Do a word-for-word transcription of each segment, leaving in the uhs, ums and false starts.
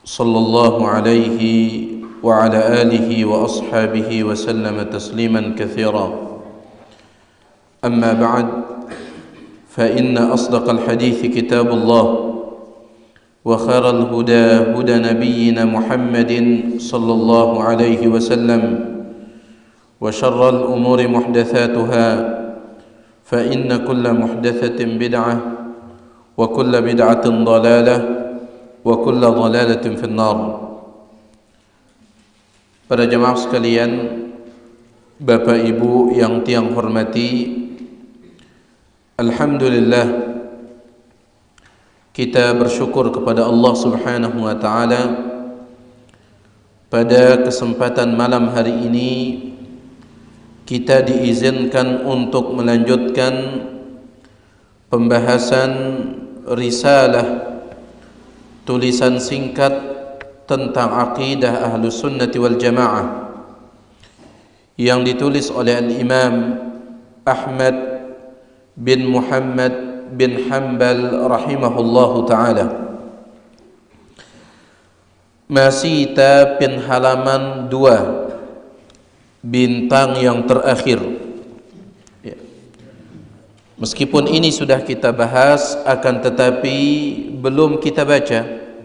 صلى الله عليه وعلى آله وأصحابه وسلم تسليما كثيرا. أما بعد، فإن أصدق الحديث كتاب الله، وخير الهدى هدى نبينا محمد صلى الله عليه وسلم، وشر الأمور محدثاتها، فإن كل محدثة بدعة، وكل بدعة ضلالة، وكل ضلالة في النار. Para jemaah sekalian, Bapak Ibu yang tiang hormati, alhamdulillah kita bersyukur kepada Allah Subhanahu wa taala pada kesempatan malam hari ini kita diizinkan untuk melanjutkan pembahasan risalah tulisan singkat tentang aqidah Ahlus Sunnati wal Jamaah yang ditulis oleh Al-Imam Ahmad bin Muhammad bin Hanbal rahimahullahu ta'ala. Masih tapin halaman dua, bintang yang terakhir. Ya. Meskipun ini sudah kita bahas, akan tetapi belum kita baca.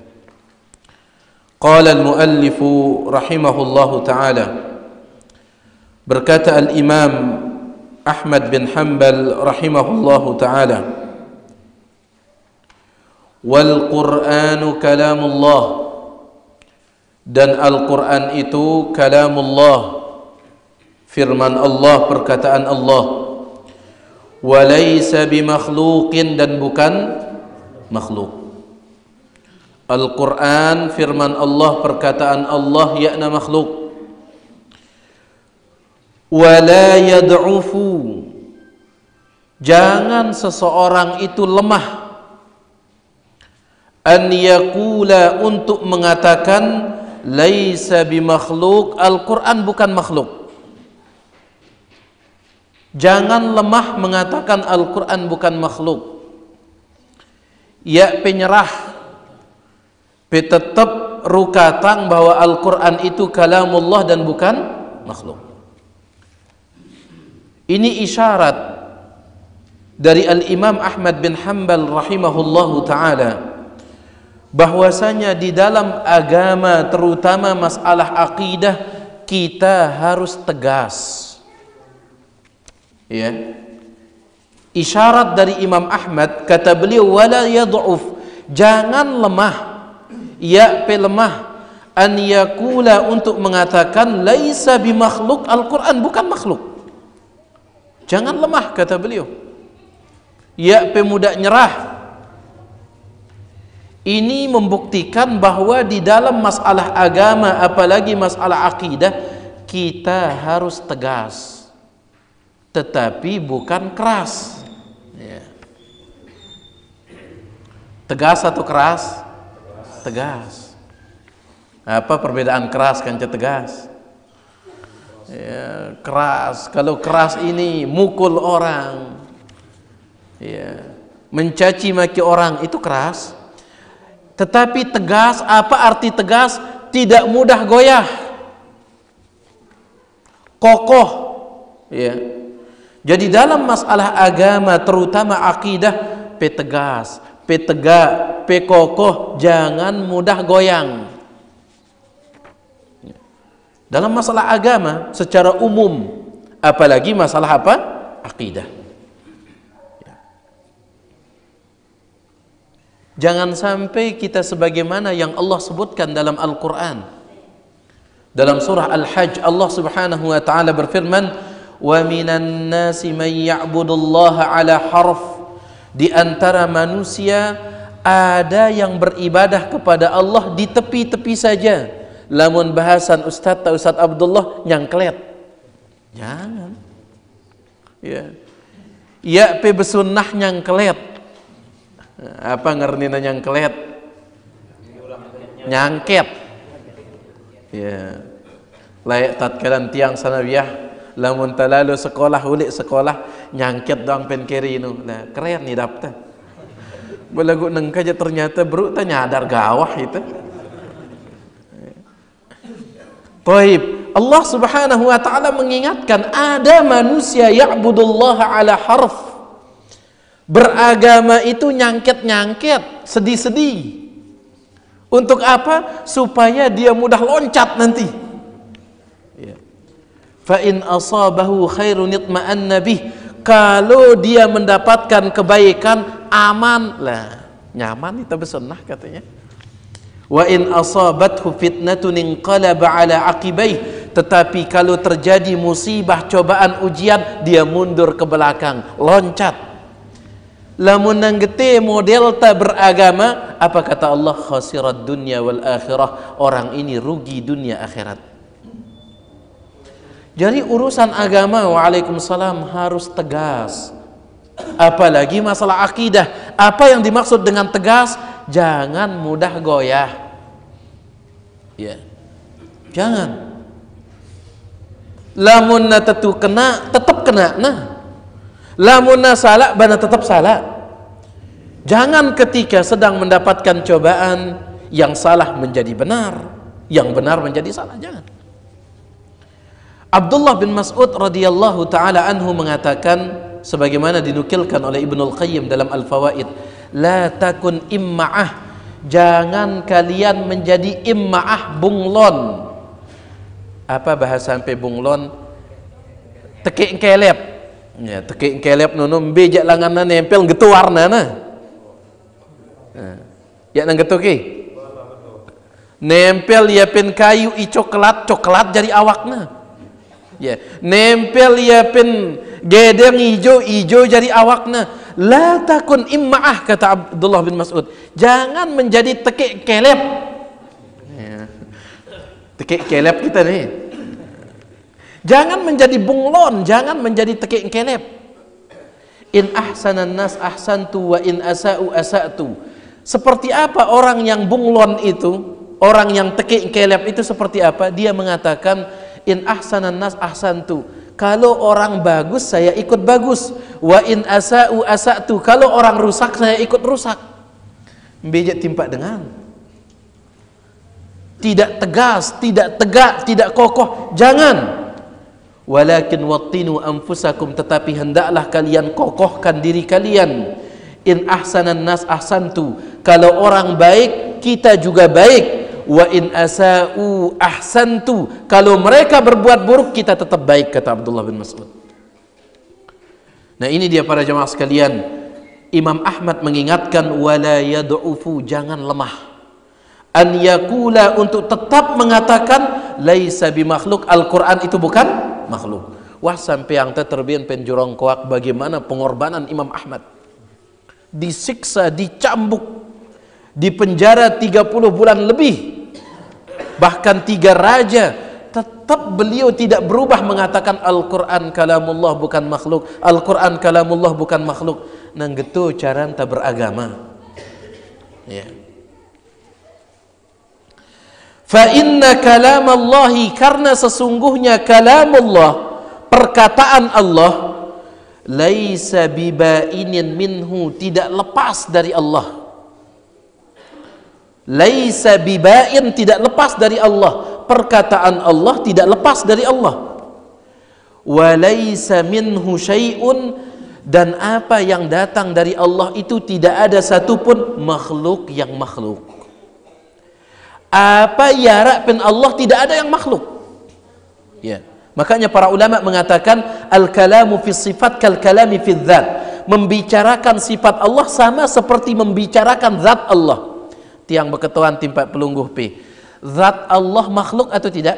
Qala al-muallifu rahimahullahu ta'ala, berkata al-imam Ahmad bin Hanbal rahimahullahu ta'ala, wal Qur'anu kalamullah, dan Al-Quran itu kalamullah, firman Allah, perkataan Allah. Wa laysa bimakhluqin, dan bukan makhluk. Al-Quran firman Allah, perkataan Allah, yakna makhluk. Wa la yad'ufu, jangan seseorang itu lemah, an yaqula, untuk mengatakan laisa bimakhluk, Al-Quran bukan makhluk. Jangan lemah mengatakan Al-Quran bukan makhluk. Ya penyerah, pe tetap rukatang bahwa Al-Quran itu kalamullah dan bukan makhluk. Ini isyarat dari Al-Imam Ahmad bin Hanbal rahimahullahu ta'ala bahwasanya di dalam agama, terutama masalah akidah, kita harus tegas. Ya. Isyarat dari Imam Ahmad, kata beliau, wala yad'uf, jangan lemah, ya pe lemah, an yakula, untuk mengatakan laisa bimakhluk, Al-Quran bukan makhluk. Jangan lemah, kata beliau, ya pe mudah nyerah. Ini membuktikan bahwa di dalam masalah agama, apalagi masalah akidah, kita harus tegas, tetapi bukan keras. Ya. Tegas atau keras? Tegas. Apa perbedaan keras kan tegas? Ya, keras, kalau keras ini mukul orang, ya, mencaci maki orang, itu keras. Tetapi tegas, apa arti tegas? Tidak mudah goyah, kokoh. Ya. Jadi dalam masalah agama, terutama akidah, pe tegas, pe tegak, pe kokoh, jangan mudah goyang. Dalam masalah agama secara umum, apalagi masalah apa? Akidah. Jangan sampai kita sebagaimana yang Allah sebutkan dalam Al-Quran. Dalam surah Al-Hajj, Allah subhanahu wa ta'ala berfirman, wa minan nasi man ya'budullaha ala harf, di antara manusia ada yang beribadah kepada Allah di tepi-tepi saja. Lamun bahasan Ustaz ta Ustaz Abdullah, nyangklet. Jangan. Ya. Ya pe besunnah nyangklet. Apa ngertina nyangklet? Nyangket. Ya. Layak tatkalan tiang sanawiyah, lamun talalu sekolah, ulik sekolah, nyangket doang pen kiri nu. Nah, keren nih dapta. Belagu nengkaja ternyata bro ta nyadar gawah itu. Taib. Allah Subhanahu wa taala mengingatkan ada manusia ya'budullaha ala harf. Beragama itu nyangket-nyangket, sedih-sedih. Untuk apa? Supaya dia mudah loncat nanti. Ya. Fa in asabahu khairun itma'anna bih. Kalau dia mendapatkan kebaikan, aman lah. Nyaman itu besunnah katanya. Wa in asabathu fitnatun inqalaba ala aqibaih. Tetapi kalau terjadi musibah, cobaan, ujian, dia mundur ke belakang, loncat. Lamun nang gete model tak beragama, apa kata Allah? Khasirat dunya wal akhirah. Orang ini rugi dunia akhirat. Jadi urusan agama, waalaikumsalam, harus tegas. Apalagi masalah akidah. Apa yang dimaksud dengan tegas? Jangan mudah goyah. Ya. Jangan. Lamun na tetu kena, tetap kena. Nah. Lamun na salah, bana tetap salah. Jangan ketika sedang mendapatkan cobaan, yang salah menjadi benar, yang benar menjadi salah. Jangan. Abdullah bin Mas'ud radhiyallahu taala anhu mengatakan, sebagaimana dinukilkan oleh Ibnul Qayyim dalam Al-Fawaid, la takun imma'ah, jangan kalian menjadi imma'ah, bunglon. Apa bahasa sampai bunglon? Tekik kelep. Ya, tekik kelep nono bejak langana nempel getu warna na. Ya nang getu ki. Nempel ya pen kayu i coklat, coklat jadi awakna. Ya, nempel ya pen gedeng hijau, hijau jadi awakna. La takun imma'ah, kata Abdullah bin Mas'ud. Jangan menjadi tekik kelep. Ya. Tekik kelep kita nih. Jangan menjadi bunglon, jangan menjadi tekik kelep. In ahsanan nas ahsantu wa in asa'u asa'tu. Seperti apa orang yang bunglon itu, orang yang tekik kelep itu seperti apa? Dia mengatakan in ahsanan nas ahsantu. Kalau orang bagus saya ikut bagus. Wa in asa'u asa'tu. Kalau orang rusak saya ikut rusak. Bejak timpak dengan. Tidak tegas, tidak tegak, tidak kokoh. Jangan. Walakin wattinu anfusakum, tetapi hendaklah kalian kokohkan diri kalian. In ahsanan nas ahsantu. Kalau orang baik, kita juga baik. Wa in asa'u ahsantu. Kalau mereka berbuat buruk, kita tetap baik, kata Abdullah bin Mas'ud. Nah, ini dia para jemaah sekalian. Imam Ahmad mengingatkan wala yad'ufu, jangan lemah. An yakula, untuk tetap mengatakan laisa bimakhluk, Al-Qur'an itu bukan makhluk. Wah, sampai yang terbian penjurong koak bagaimana pengorbanan Imam Ahmad. Disiksa, dicambuk, dipenjara tiga puluh bulan lebih. Bahkan tiga raja, tetap beliau tidak berubah mengatakan Al-Quran kalamullah bukan makhluk, Al-Quran kalamullah bukan makhluk. Nang gitu cara enta beragama. Ya. Fa inna kalamallahi, karena sesungguhnya kalamullah, perkataan Allah, laisa bibainin minhu, tidak lepas dari Allah. Laisa bibain, tidak lepas dari Allah. Perkataan Allah tidak lepas dari Allah. Wa laisa minhu syai'un, dan apa yang datang dari Allah itu tidak ada satupun makhluk yang makhluk. Apa yarak pen Allah tidak ada yang makhluk. Ya. Makanya para ulama mengatakan al-kalamu fi sifat kal kalami fi dzat. Membicarakan sifat Allah sama seperti membicarakan zat Allah. Tiang beketuan timpat pelungguh P. Zat Allah makhluk atau tidak?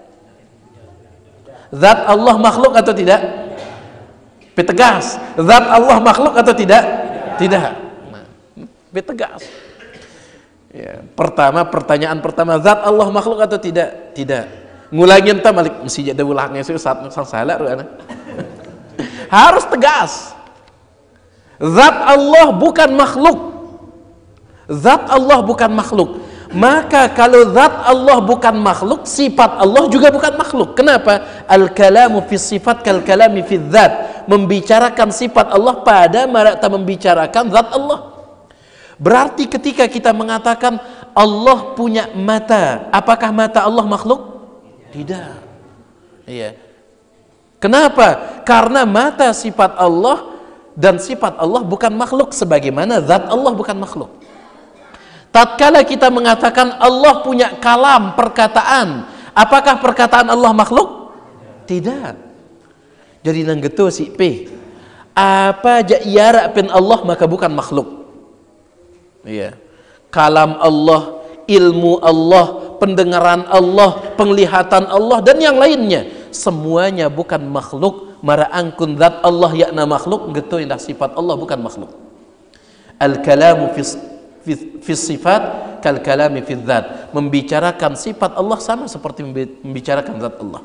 Zat Allah makhluk atau tidak? P tegas. Zat Allah makhluk atau tidak? Tidak. Nah, P tegas. Ya, pertama, pertanyaan pertama, zat Allah makhluk atau tidak? Tidak. Ngulangin ta malik mesti jadi ulangnya sih saat sang salah ruana. Harus tegas. Zat Allah bukan makhluk. Zat Allah bukan makhluk. Maka kalau zat Allah bukan makhluk, sifat Allah juga bukan makhluk. Kenapa? Al-kalamu fi sifat kal kalami fi dzat. Membicarakan sifat Allah pada merata membicarakan zat Allah. Berarti ketika kita mengatakan Allah punya mata, apakah mata Allah makhluk? Tidak. Iya. Kenapa? Karena mata sifat Allah dan sifat Allah bukan makhluk sebagaimana zat Allah bukan makhluk. Tatkala kita mengatakan Allah punya kalam, perkataan, apakah perkataan Allah makhluk? Tidak. Jadi nang gitu si P. Apa ja iara pen Allah maka bukan makhluk. Iya. Kalam Allah, ilmu Allah, pendengaran Allah, penglihatan Allah dan yang lainnya semuanya bukan makhluk. Mara angkun zat Allah yakna makhluk, gitu indah sifat Allah bukan makhluk. Al kalamu fi fi, fi sifat kal kalami fi zat. Membicarakan sifat Allah sama seperti membicarakan zat Allah.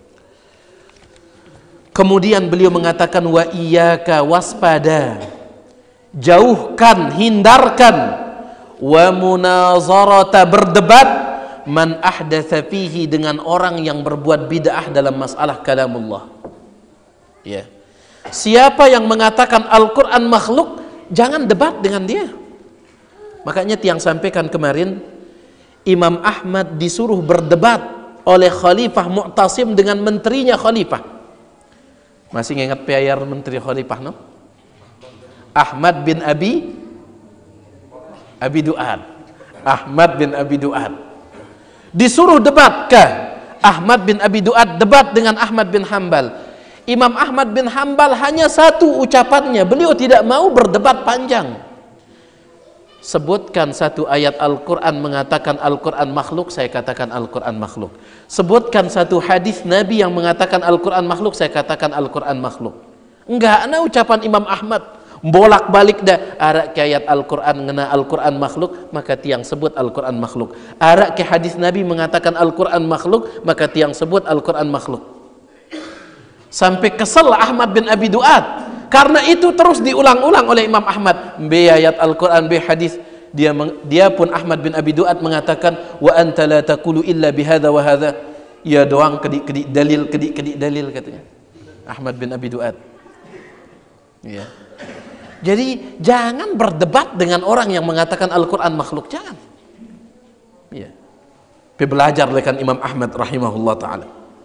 Kemudian beliau mengatakan wa iyyaka waspada. Jauhkan, hindarkan wa munazarata berdebat man ahdatsa fihi dengan orang yang berbuat bid'ah dalam masalah kalamullah. Ya. Siapa yang mengatakan Al-Qur'an makhluk, jangan debat dengan dia. Makanya tiang sampaikan kemarin Imam Ahmad disuruh berdebat oleh Khalifah Mu'tasim dengan menterinya Khalifah. Masih ingat payar menteri Khalifah no? Ahmad bin Abi Abi Du'ad. Ahmad bin Abi Du'ad disuruh debat ke Ahmad bin Abi Du'ad debat dengan Ahmad bin Hambal. Imam Ahmad bin Hambal hanya satu ucapannya, beliau tidak mau berdebat panjang. Sebutkan satu ayat Al-Quran mengatakan Al-Quran makhluk, saya katakan Al-Quran makhluk. Sebutkan satu hadis Nabi yang mengatakan Al-Quran makhluk, saya katakan Al-Quran makhluk. Enggak, ana ucapan Imam Ahmad bolak balik dah arak ke ayat Al-Quran ngena Al-Quran makhluk, maka tiang sebut Al-Quran makhluk. Arak ke hadis Nabi mengatakan Al-Quran makhluk, maka tiang sebut Al-Quran makhluk. Sampai kesel Ahmad bin Abi Du'ad karena itu terus diulang-ulang oleh Imam Ahmad. B ayat Al-Quran, B hadis. Dia dia pun Ahmad bin Abi Du'ad mengatakan wa anta la taqulu illa bihadza wa hadza. Ya doang kedik-kedik dalil, kedik-kedik dalil katanya. Ahmad bin Abi Du'ad. Ya. Jadi jangan berdebat dengan orang yang mengatakan Al-Quran makhluk, jangan. Ya. Belajar lekan Imam Ahmad rahimahullah taala.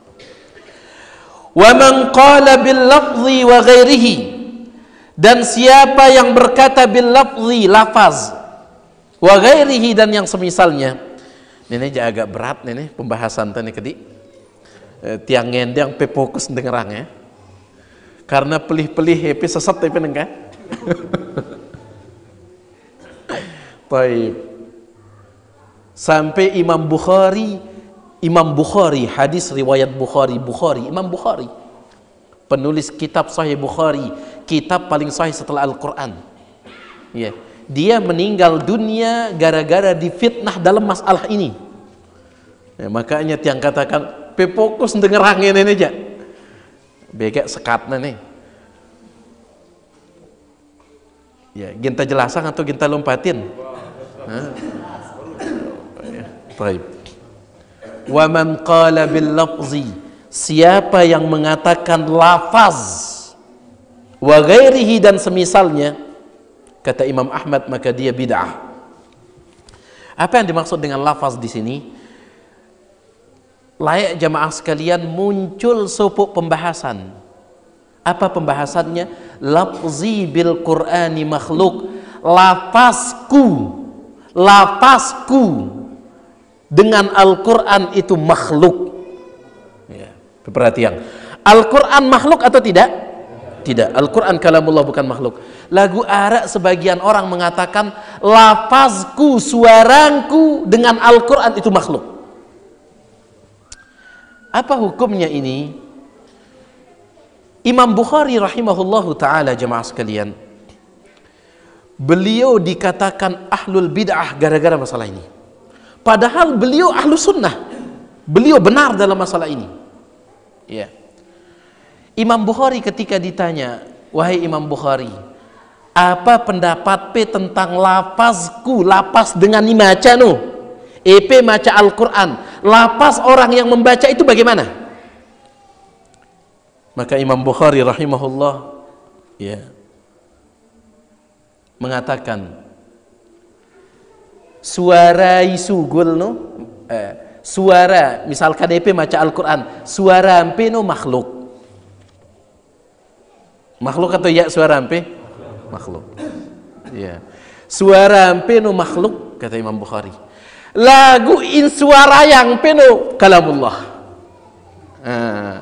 Wa man qala bil lafzi wa ghairihi, dan siapa yang berkata bil lafzi lafaz wa ghairihi dan yang semisalnya. Ini agak berat nih pembahasan tadi kedik. E, tiang ngendang pe fokus dengerang ya. Karena pelih-pelih pe sesat tapi nengka. Baik. Sampai Imam Bukhari Imam Bukhari, hadis riwayat Bukhari, Bukhari, Imam Bukhari, penulis kitab Sahih Bukhari, kitab paling sahih setelah Al-Quran. Ya, dia meninggal dunia gara-gara difitnah dalam masalah ini. Ya, makanya tiang katakan, pe fokus dengerangin ini aja. Begak sekatnya nih. Ya, ginta jelasan atau ginta lompatin? Nah. Ya, baik. Wa man qala bil lafzi, siapa yang mengatakan lafaz wa ghairihi dan semisalnya, kata Imam Ahmad, maka dia bid'ah. Apa yang dimaksud dengan lafaz di sini? Layak jamaah sekalian muncul sopuk pembahasan. Apa pembahasannya? Lafzi bil Qur'ani makhluk. Lafazku, lafazku dengan Al-Quran itu makhluk. Ya, perhatian. Al-Quran makhluk atau tidak? Tidak. Al-Quran kalamullah bukan makhluk. Lagu arak sebagian orang mengatakan lafazku, suaraku dengan Al-Quran itu makhluk. Apa hukumnya ini? Imam Bukhari rahimahullahu ta'ala jemaah sekalian, beliau dikatakan ahlul bid'ah gara-gara masalah ini. Padahal beliau ahlu sunnah, beliau benar dalam masalah ini. Ya. Imam Bukhari ketika ditanya, wahai Imam Bukhari, apa pendapat P tentang lafazku, lafaz dengan dimaca no, E P maca Al-Quran, lafaz orang yang membaca itu bagaimana? Maka Imam Bukhari rahimahullah, ya, mengatakan, suara sugul no, eh, suara misalkan D P maca Al-Quran, suara ampe no makhluk. Makhluk atau ya suara ampe? Makhluk. Ya. Suara ampe no makhluk kata Imam Bukhari. Lagu in suara yang penuh kalamullah. Ah.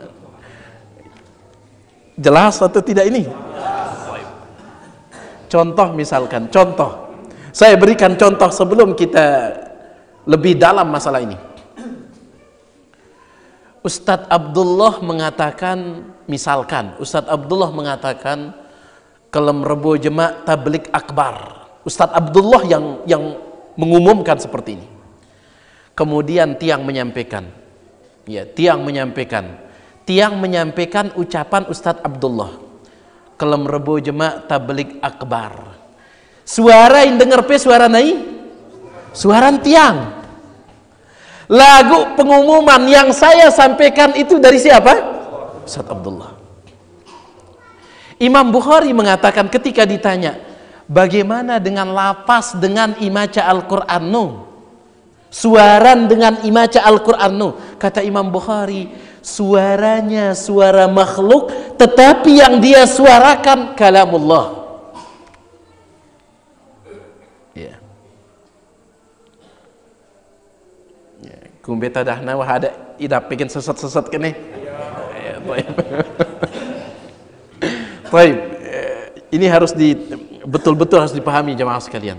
Jelas atau tidak ini? Contoh misalkan, contoh. Saya berikan contoh sebelum kita lebih dalam masalah ini. Ustadz Abdullah mengatakan, misalkan Ustadz Abdullah mengatakan kelem rebo jemaah tablik akbar. Ustadz Abdullah yang yang mengumumkan seperti ini. Kemudian tiang menyampaikan, ya tiang menyampaikan, tiang menyampaikan ucapan Ustadz Abdullah. Kelem rebo jemaah tablik akbar. Suara yang dengar pe suara nai, suara tiang. Lagu pengumuman yang saya sampaikan itu dari siapa? Ustadz Abdullah. Imam Bukhari mengatakan ketika ditanya, bagaimana dengan lapas dengan imaca Al-Quran no? Suaran dengan imaca Al-Quran no? Kata Imam Bukhari, suaranya suara makhluk, tetapi yang dia suarakan kalamullah. Ya. Ya. Kumbeta dah nawah ada idap bikin sesat-sesat kene. Ya, baik. Baik. Ini harus di betul-betul harus dipahami jemaah sekalian.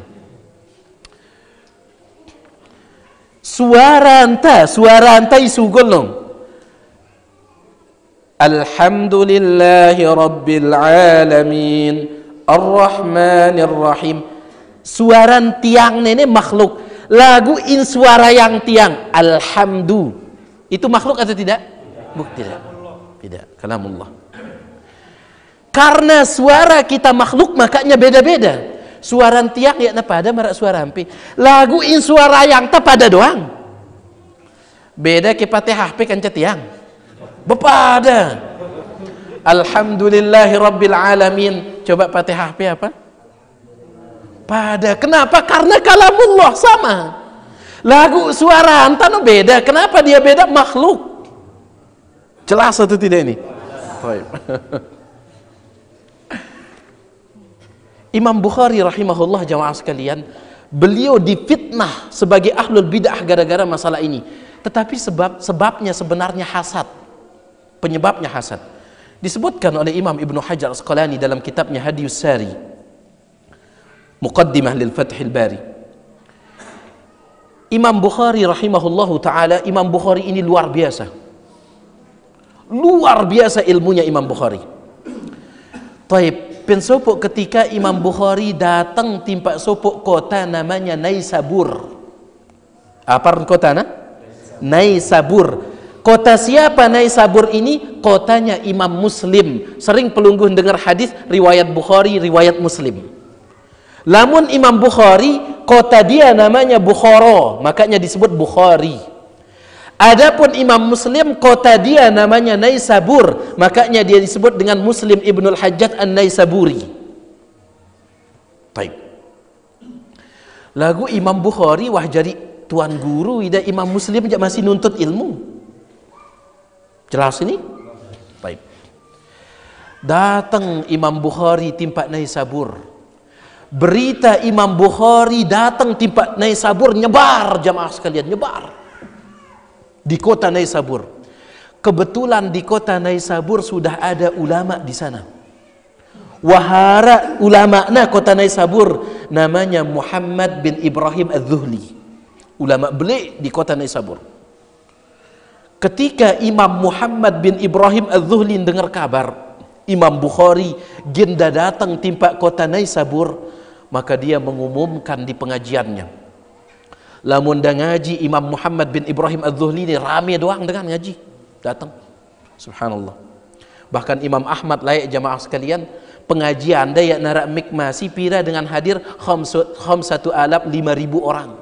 Suara anta, suara anta isugol long. Alhamdulillahi rabbil alamin, arrahmanir rahim. Suara tiang nenek makhluk. Lagu in suara yang tiang, alhamdu. Itu makhluk atau tidak? Buk, tidak. Tidak, kalamullah. Karena suara kita makhluk makanya beda-beda. Suara tiang ya pada marak suara hampi. Lagu in suara yang tak pada doang. Beda ke Fatihah pe kan tiang. Bepada. Alhamdulillahi rabbil alamin. Coba Fatihah pe apa? Pada. Kenapa? Karena kalamullah sama. Lagu suara anta no beda. Kenapa dia beda? Makhluk. Jelas atau tidak ini? Baik. Imam Bukhari rahimahullah jamaah sekalian, beliau difitnah sebagai ahlul bid'ah gara-gara masalah ini. Tetapi sebab sebabnya sebenarnya hasad. Penyebabnya hasad. Disebutkan oleh Imam Ibnu Hajar Asqalani dalam kitabnya Hadiyus Sari, Muqaddimah lil Fathil Bari. Imam Bukhari rahimahullahu taala, Imam Bukhari ini luar biasa. Luar biasa ilmunya Imam Bukhari. Taib. Pensopok ketika Imam Bukhari datang timpak sopok kota namanya Naisabur. Apa kota na? Naisabur. Kota siapa Naisabur ini? Kotanya Imam Muslim. Sering pelungguh dengar hadis riwayat Bukhari, riwayat Muslim. Lamun Imam Bukhari, kota dia namanya Bukhara, makanya disebut Bukhari. Adapun Imam Muslim, kota dia namanya Naisabur, makanya dia disebut dengan Muslim Ibnul Hajjaj An-Naisaburi. Baik. Lagu Imam Bukhari wah jadi tuan guru, ida Imam Muslim aja masih nuntut ilmu. Jelas ini? Baik. Datang Imam Bukhari timpak Naisabur. Berita Imam Bukhari datang timpak Naisabur nyebar jamaah sekalian, nyebar. Di kota Naisabur. Kebetulan di kota Naisabur sudah ada ulama di sana. Wahara ulama na kota Naisabur namanya Muhammad bin Ibrahim Az-Zuhli. Ulama beli di kota Naisabur. Ketika Imam Muhammad bin Ibrahim Az-Zuhli dengar kabar Imam Bukhari genda datang timpak kota Naisabur, maka dia mengumumkan di pengajiannya. Lamun dah ngaji Imam Muhammad bin Ibrahim Az-Zuhli ni rame doang dengan ngaji datang. Subhanallah. Bahkan Imam Ahmad layak jamaah sekalian, pengajian anda ya narak mik masih pira dengan hadir khamsatu alaf lima ribu orang.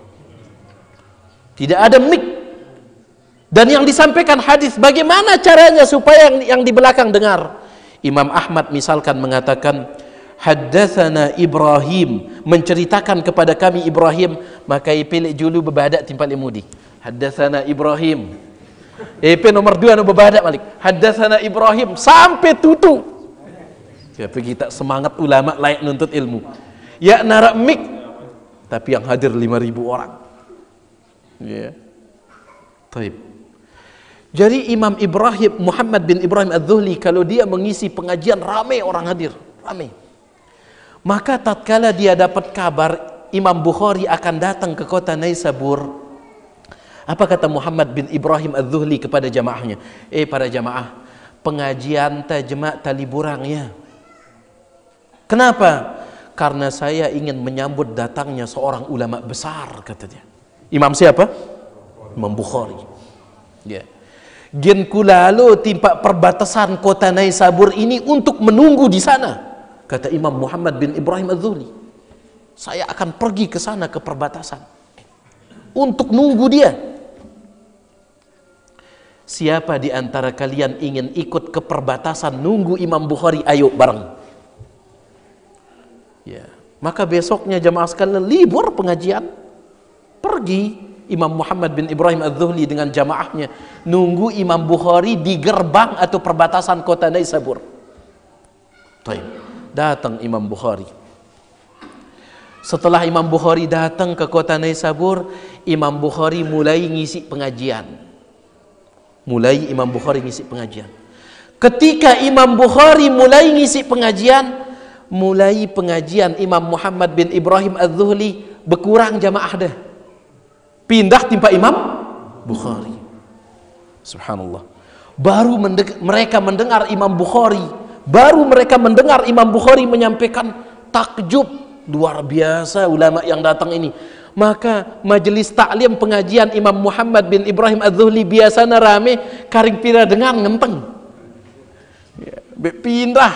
Tidak ada mik. Dan yang disampaikan hadis bagaimana caranya supaya yang, yang di belakang dengar. Imam Ahmad misalkan mengatakan, haddatsana Ibrahim, menceritakan kepada kami Ibrahim, maka pilih julu bebadak timpal imudi. haddatsana Ibrahim. E P nomor dua nu bebadak balik. Haddatsana Ibrahim sampai tutu. Ya kita semangat ulama layak nuntut ilmu. Ya narak mik tapi yang hadir lima ribu orang. Ya. Taib. Jadi Imam Ibrahim Muhammad bin Ibrahim Az-Zuhli kalau dia mengisi pengajian ramai orang hadir, ramai. Maka tatkala dia dapat kabar Imam Bukhari akan datang ke kota Naisabur, apa kata Muhammad bin Ibrahim Az-Zuhli kepada jamaahnya? Eh para jamaah, pengajian ta jemaah taliburang ya. Kenapa? Karena saya ingin menyambut datangnya seorang ulama besar, katanya. Imam siapa? Imam Bukhari. Ya. Gen kulalo timpa perbatasan kota Naisabur ini untuk menunggu di sana, kata Imam Muhammad bin Ibrahim Az-Zuhli. Saya akan pergi ke sana ke perbatasan untuk nunggu dia. Siapa di antara kalian ingin ikut ke perbatasan nunggu Imam Bukhari? Ayo bareng. Ya, maka besoknya jamaah sekalian libur pengajian, pergi Imam Muhammad bin Ibrahim Az-Zuhli dengan jamaahnya nunggu Imam Bukhari di gerbang atau perbatasan kota Naisabur. Taib. Datang Imam Bukhari. Setelah Imam Bukhari datang ke kota Naisabur, Imam Bukhari mulai ngisi pengajian. Mulai Imam Bukhari ngisi pengajian. Ketika Imam Bukhari mulai ngisi pengajian, mulai pengajian Imam Muhammad bin Ibrahim Az-Zuhli berkurang jamaah dah. Pindah timpa Imam Bukhari. Subhanallah. Baru mendek mereka mendengar Imam Bukhari, baru mereka mendengar Imam Bukhari menyampaikan takjub, luar biasa ulama yang datang ini. Maka majelis taklim pengajian Imam Muhammad bin Ibrahim Az-Zuhli biasanya rame, karing pira dengar ngenteng. Ya, pindah.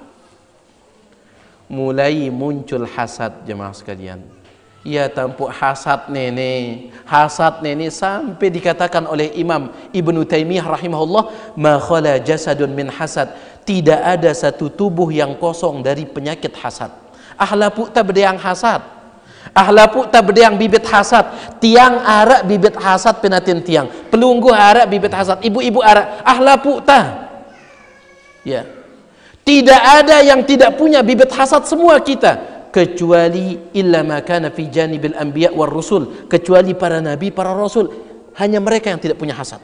Mulai muncul hasad jemaah sekalian. Ya tampuk hasad nenek, hasad nenek sampai dikatakan oleh Imam Ibnu Taimiyah rahimahullah, ma khala jasadun min hasad, tidak ada satu tubuh yang kosong dari penyakit hasad. Ahlapu tak berdeang hasad, ahlapu tak berdeang bibit hasad, tiang arak bibit hasad penatin tiang, pelunggu arak bibit hasad, ibu-ibu arak, ahlapu tak. Ya, tidak ada yang tidak punya bibit hasad, semua kita. Kecuali illa ma kana fi janibil anbiya war rusul, kecuali para nabi, para rasul, hanya mereka yang tidak punya hasad.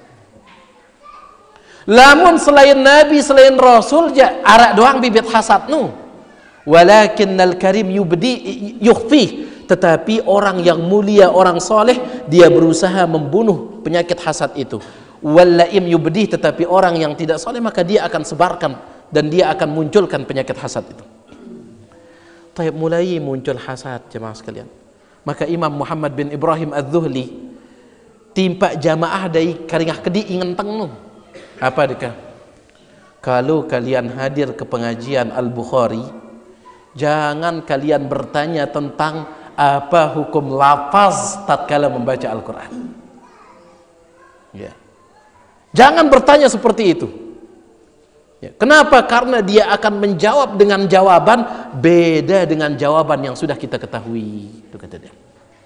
Lamun selain nabi, selain rasul ja arak doang bibit hasad nu. Walakinnal karim yubdi yukhfi, tetapi orang yang mulia, orang soleh, dia berusaha membunuh penyakit hasad itu. Wallaim yubdi, tetapi orang yang tidak soleh maka dia akan sebarkan dan dia akan munculkan penyakit hasad itu. Taib, mulai muncul hasad jemaah sekalian. Maka Imam Muhammad bin Ibrahim Az-Zuhli timpa jamaah dari karingah kedi ingenteng nu. Apa deka? Kalau kalian hadir ke pengajian Al-Bukhari, jangan kalian bertanya tentang apa hukum lafaz tatkala membaca Al-Quran. Ya. Jangan bertanya seperti itu. Ya. Kenapa? Karena dia akan menjawab dengan jawaban beda dengan jawaban yang sudah kita ketahui. Itu kata dia.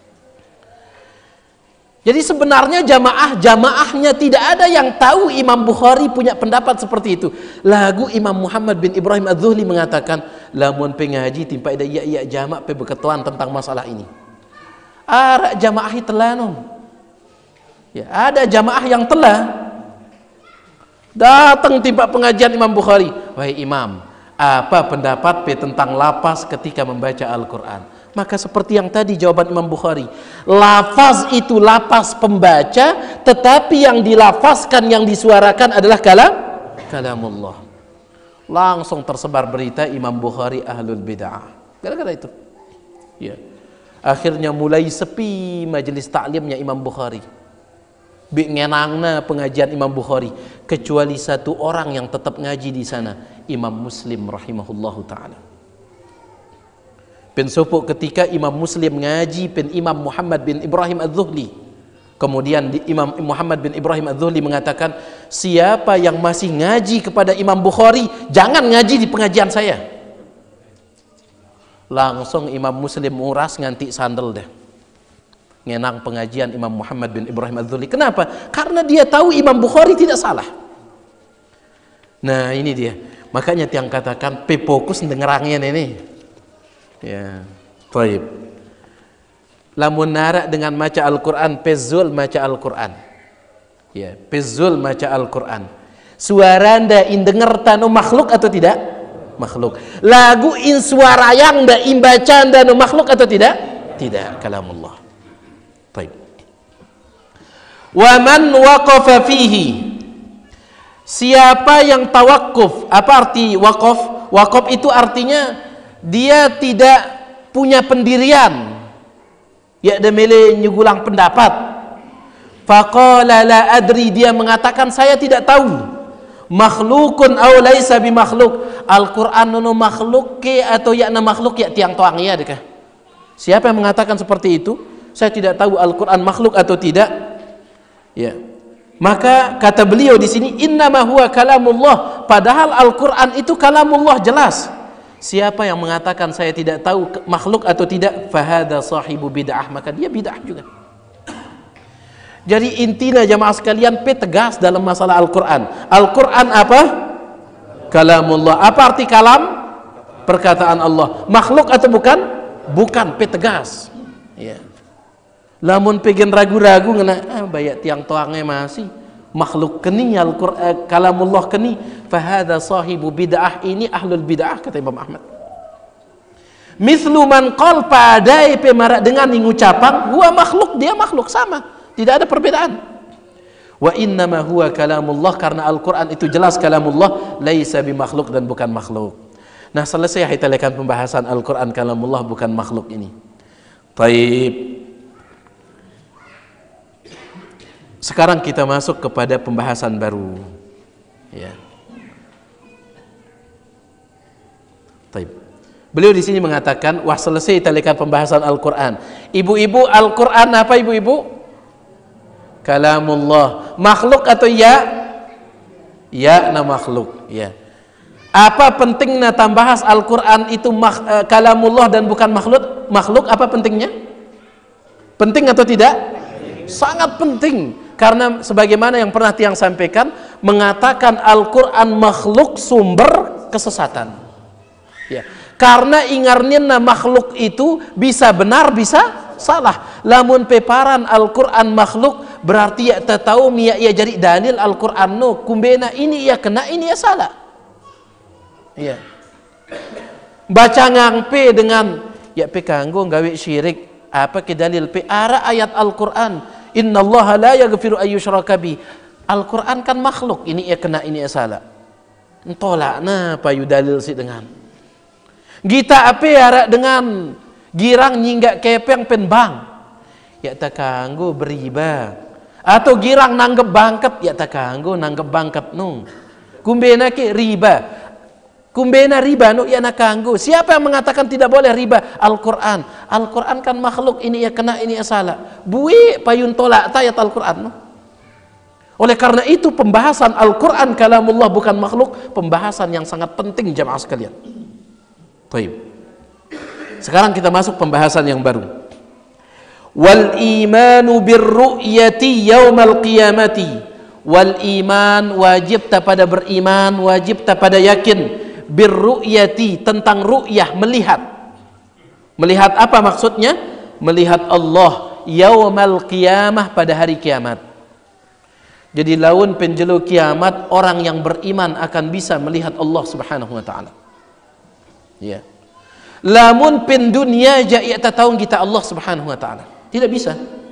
Jadi sebenarnya jamaah-jamaahnya tidak ada yang tahu Imam Bukhari punya pendapat seperti itu. Lagu Imam Muhammad bin Ibrahim Az-Zuhli mengatakan, lamun pengaji timpa ida iya iya jamaah pe berketuan tentang masalah ini. Ada jamaah telah non. Ya, ada jamaah yang telah datang timpa pengajian Imam Bukhari. Wahai Imam, apa pendapat pe tentang lapas ketika membaca Al-Quran? Maka seperti yang tadi jawaban Imam Bukhari, lafaz itu lafaz pembaca, tetapi yang dilafazkan, yang disuarakan adalah kalam kalamullah. Langsung tersebar berita Imam Bukhari ahlul bid'ah gara-gara itu. Ya. Akhirnya mulai sepi majelis taklimnya Imam Bukhari. Bi ngenangna pengajian Imam Bukhari, kecuali satu orang yang tetap ngaji di sana, Imam Muslim rahimahullahu taala. Pen sopok ketika Imam Muslim ngaji pen Imam Muhammad bin Ibrahim Az-Zuhli. Kemudian Imam Muhammad bin Ibrahim Az-Zuhli mengatakan, siapa yang masih ngaji kepada Imam Bukhari, jangan ngaji di pengajian saya. Langsung Imam Muslim uras nganti sandal deh. ngenang pengajian Imam Muhammad bin Ibrahim Az-Zuli. Kenapa? Karena dia tahu Imam Bukhari tidak salah. Nah ini dia, makanya tiang katakan pe fokus dengerangnya ini ya. Baik, lamun nara dengan maca Al-Quran, pezul maca Al-Quran ya, pezul maca Al-Quran. Suara anda in denger tanu makhluk atau tidak? Makhluk. Lagu in suara yang anda in baca anda nu makhluk atau tidak? Tidak, kalamullah. Baik. Wa man waqafa fihi, siapa yang tawakuf. Apa arti wakaf? Wakaf itu artinya dia tidak punya pendirian, ya ada mele nyugulang pendapat. Faqala la adri, dia mengatakan saya tidak tahu. Makhlukun aw laisa bimakhluk, Al-Quran nono makhluk ke atau ya na makhluk ya tiang toang ya dekah. Siapa yang mengatakan seperti itu? Saya tidak tahu Al-Quran makhluk atau tidak. Ya. Maka kata beliau di sini innama huwa kalamullah, padahal Al-Quran itu kalamullah jelas. Siapa yang mengatakan saya tidak tahu makhluk atau tidak, fahada sahibu bid'ah, maka dia bid'ah juga. Jadi intinya jamaah sekalian, pe tegas dalam masalah Al-Quran. Al-Quran apa? Kalamullah. Apa arti kalam? Perkataan Allah. Makhluk atau bukan? Bukan, pe tegas. Ya. Lamun pengen ragu-ragu ngena ah banyak tiang toangnya masih makhluk keni Al-Qur'an kalamullah keni, fahada sahibu bid'ah, ini ahlul bid'ah kata Imam Ahmad. Mithlu man qal, padai pemara dengan ngucapan gua makhluk, dia makhluk, sama, tidak ada perbedaan. Wa innama huwa kalamullah, karena Al-Qur'an itu jelas kalamullah, laisa bimakhluk, dan bukan makhluk. Nah, selesai kita lihat pembahasan Al-Qur'an kalamullah bukan makhluk ini. Baik. Sekarang kita masuk kepada pembahasan baru. Ya. Baik. Beliau di sini mengatakan, wah selesai kita lihat pembahasan Al-Qur'an. Ibu-ibu, Al-Qur'an apa ibu-ibu? Kalamullah. Makhluk atau ya? Ya, na makhluk. Ya. Apa pentingnya tambahas Al-Qur'an itu mak, uh, kalamullah dan bukan makhluk? Makhluk apa pentingnya? Penting atau tidak? Sangat penting. Karena sebagaimana yang pernah tiang sampaikan, mengatakan Al-Quran makhluk sumber kesesatan. Ya. Karena ingarnya makhluk itu bisa benar bisa salah. Lamun peparan Al-Quran makhluk berarti ya tahu ya, ya jadi dalil Al-Quran no kumbena ini ya kena ini ya salah. Ya. Baca ngangpe dengan ya pe kanggo gawe syirik, apa ke dalil pe ara ayat Al-Quran. Innallaha la yaghfiru ayyushraka bi. Al-Quran kan makhluk, ini ya kena ini ya salah. Entolak nah payu dalil si dengan. Gita apa ya dengan girang nyinggak kepeng penbang. Ya tak kanggo beriba. Atau girang nanggep bangket, ya tak kanggo nanggep bangket nung. Kumbena ke riba. Kumbena riba no ya nakanggo. Siapa yang mengatakan tidak boleh riba? Al-Quran. Al-Quran kan makhluk, ini ya kena ini ya salah. Bui payun tolak ayat Al-Quran no? Oleh karena itu pembahasan Al-Quran kalamullah bukan makhluk, pembahasan yang sangat penting jamaah sekalian. Baik. Sekarang kita masuk pembahasan yang baru. Wal imanu birru'yati yaumal qiyamati. Wal iman, wajib ta pada beriman, wajib ta pada yakin. Birru'yati, tentang ru'yah, melihat. Melihat apa maksudnya? Melihat Allah yaumal qiyamah, pada hari kiamat. Jadi laun penjelu kiamat, orang yang beriman akan bisa melihat Allah Subhanahu wa taala. Ya. Lamun pen dunia ja tahu kita Allah Subhanahu wa taala. Tidak bisa.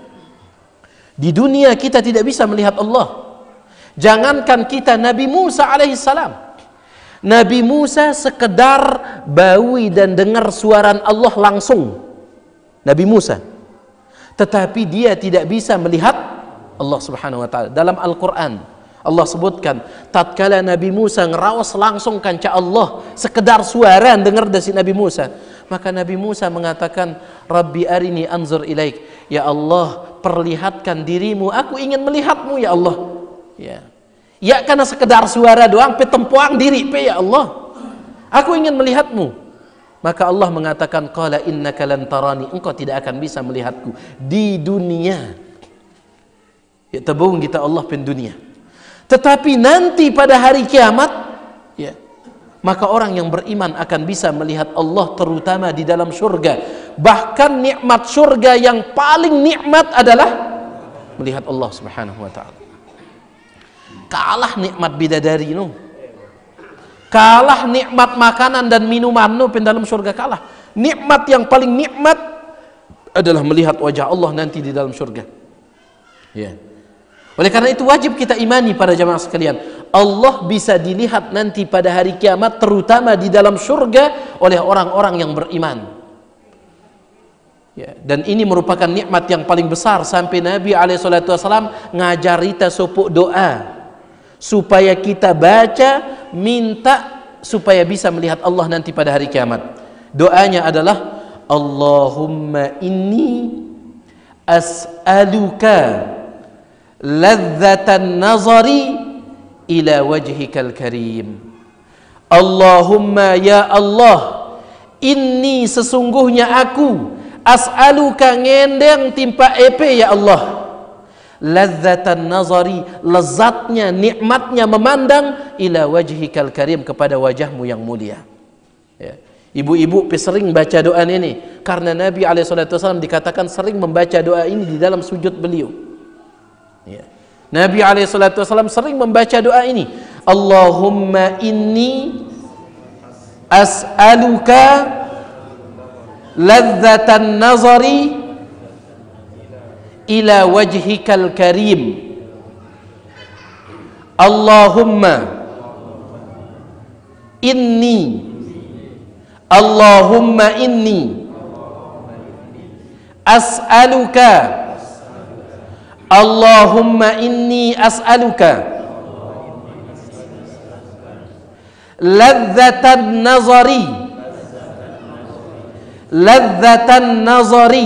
Di dunia kita tidak bisa melihat Allah. Jangankan kita, Nabi Musa alaihi salam. Nabi Musa sekedar bawi dan dengar suara Allah langsung. Nabi Musa. Tetapi dia tidak bisa melihat Allah Subhanahu wa taala. Dalam Al-Qur'an Allah sebutkan tatkala Nabi Musa ngerawas langsung kanca Allah, sekedar suara dengar dari Nabi Musa, maka Nabi Musa mengatakan, Rabbi arini anzur ilaik, ya Allah perlihatkan dirimu, aku ingin melihatmu ya Allah. Ya. Ya karena sekedar suara doang pe tempuang diri pe ya Allah. Aku ingin melihatmu. Maka Allah mengatakan, qala innaka lan tarani, engkau tidak akan bisa melihatku di dunia. Ya tabung kita Allah pen dunia. Tetapi nanti pada hari kiamat, ya, maka orang yang beriman akan bisa melihat Allah, terutama di dalam surga. Bahkan nikmat surga yang paling nikmat adalah melihat Allah Subhanahu wa taala. Kalah nikmat bidadari no. Kalah nikmat makanan dan minuman no pen dalam surga, kalah. Nikmat yang paling nikmat adalah melihat wajah Allah nanti di dalam surga. Ya. Oleh karena itu wajib kita imani para jamaah sekalian, Allah bisa dilihat nanti pada hari kiamat, terutama di dalam surga, oleh orang-orang yang beriman. Ya, dan ini merupakan nikmat yang paling besar, sampai Nabi alaihi salatu wasallam ngajari kita sopuk doa supaya kita baca, minta supaya bisa melihat Allah nanti pada hari kiamat. Doanya adalah, Allahumma inni as'aluka ladzatan nazari ila wajhikal karim. Allahumma ya Allah, inni sesungguhnya aku as'aluka ngendeng timpa epe ya Allah, ladzatan nazari, lezatnya, nikmatnya memandang, ila wajhikal karim, kepada wajahmu yang mulia. Ya. Ibu-ibu sering baca doa ini karena Nabi alaihi salatu wasallam dikatakan sering membaca doa ini di dalam sujud beliau. Ya. Nabi alaihi salatu wasallam sering membaca doa ini, Allahumma inni as'aluka ladzatan nazari ila wajhikal karim. Allahumma inni Allahumma inni as'aluka Allahumma inni as'aluka ladzatan nazari ladzatan nazari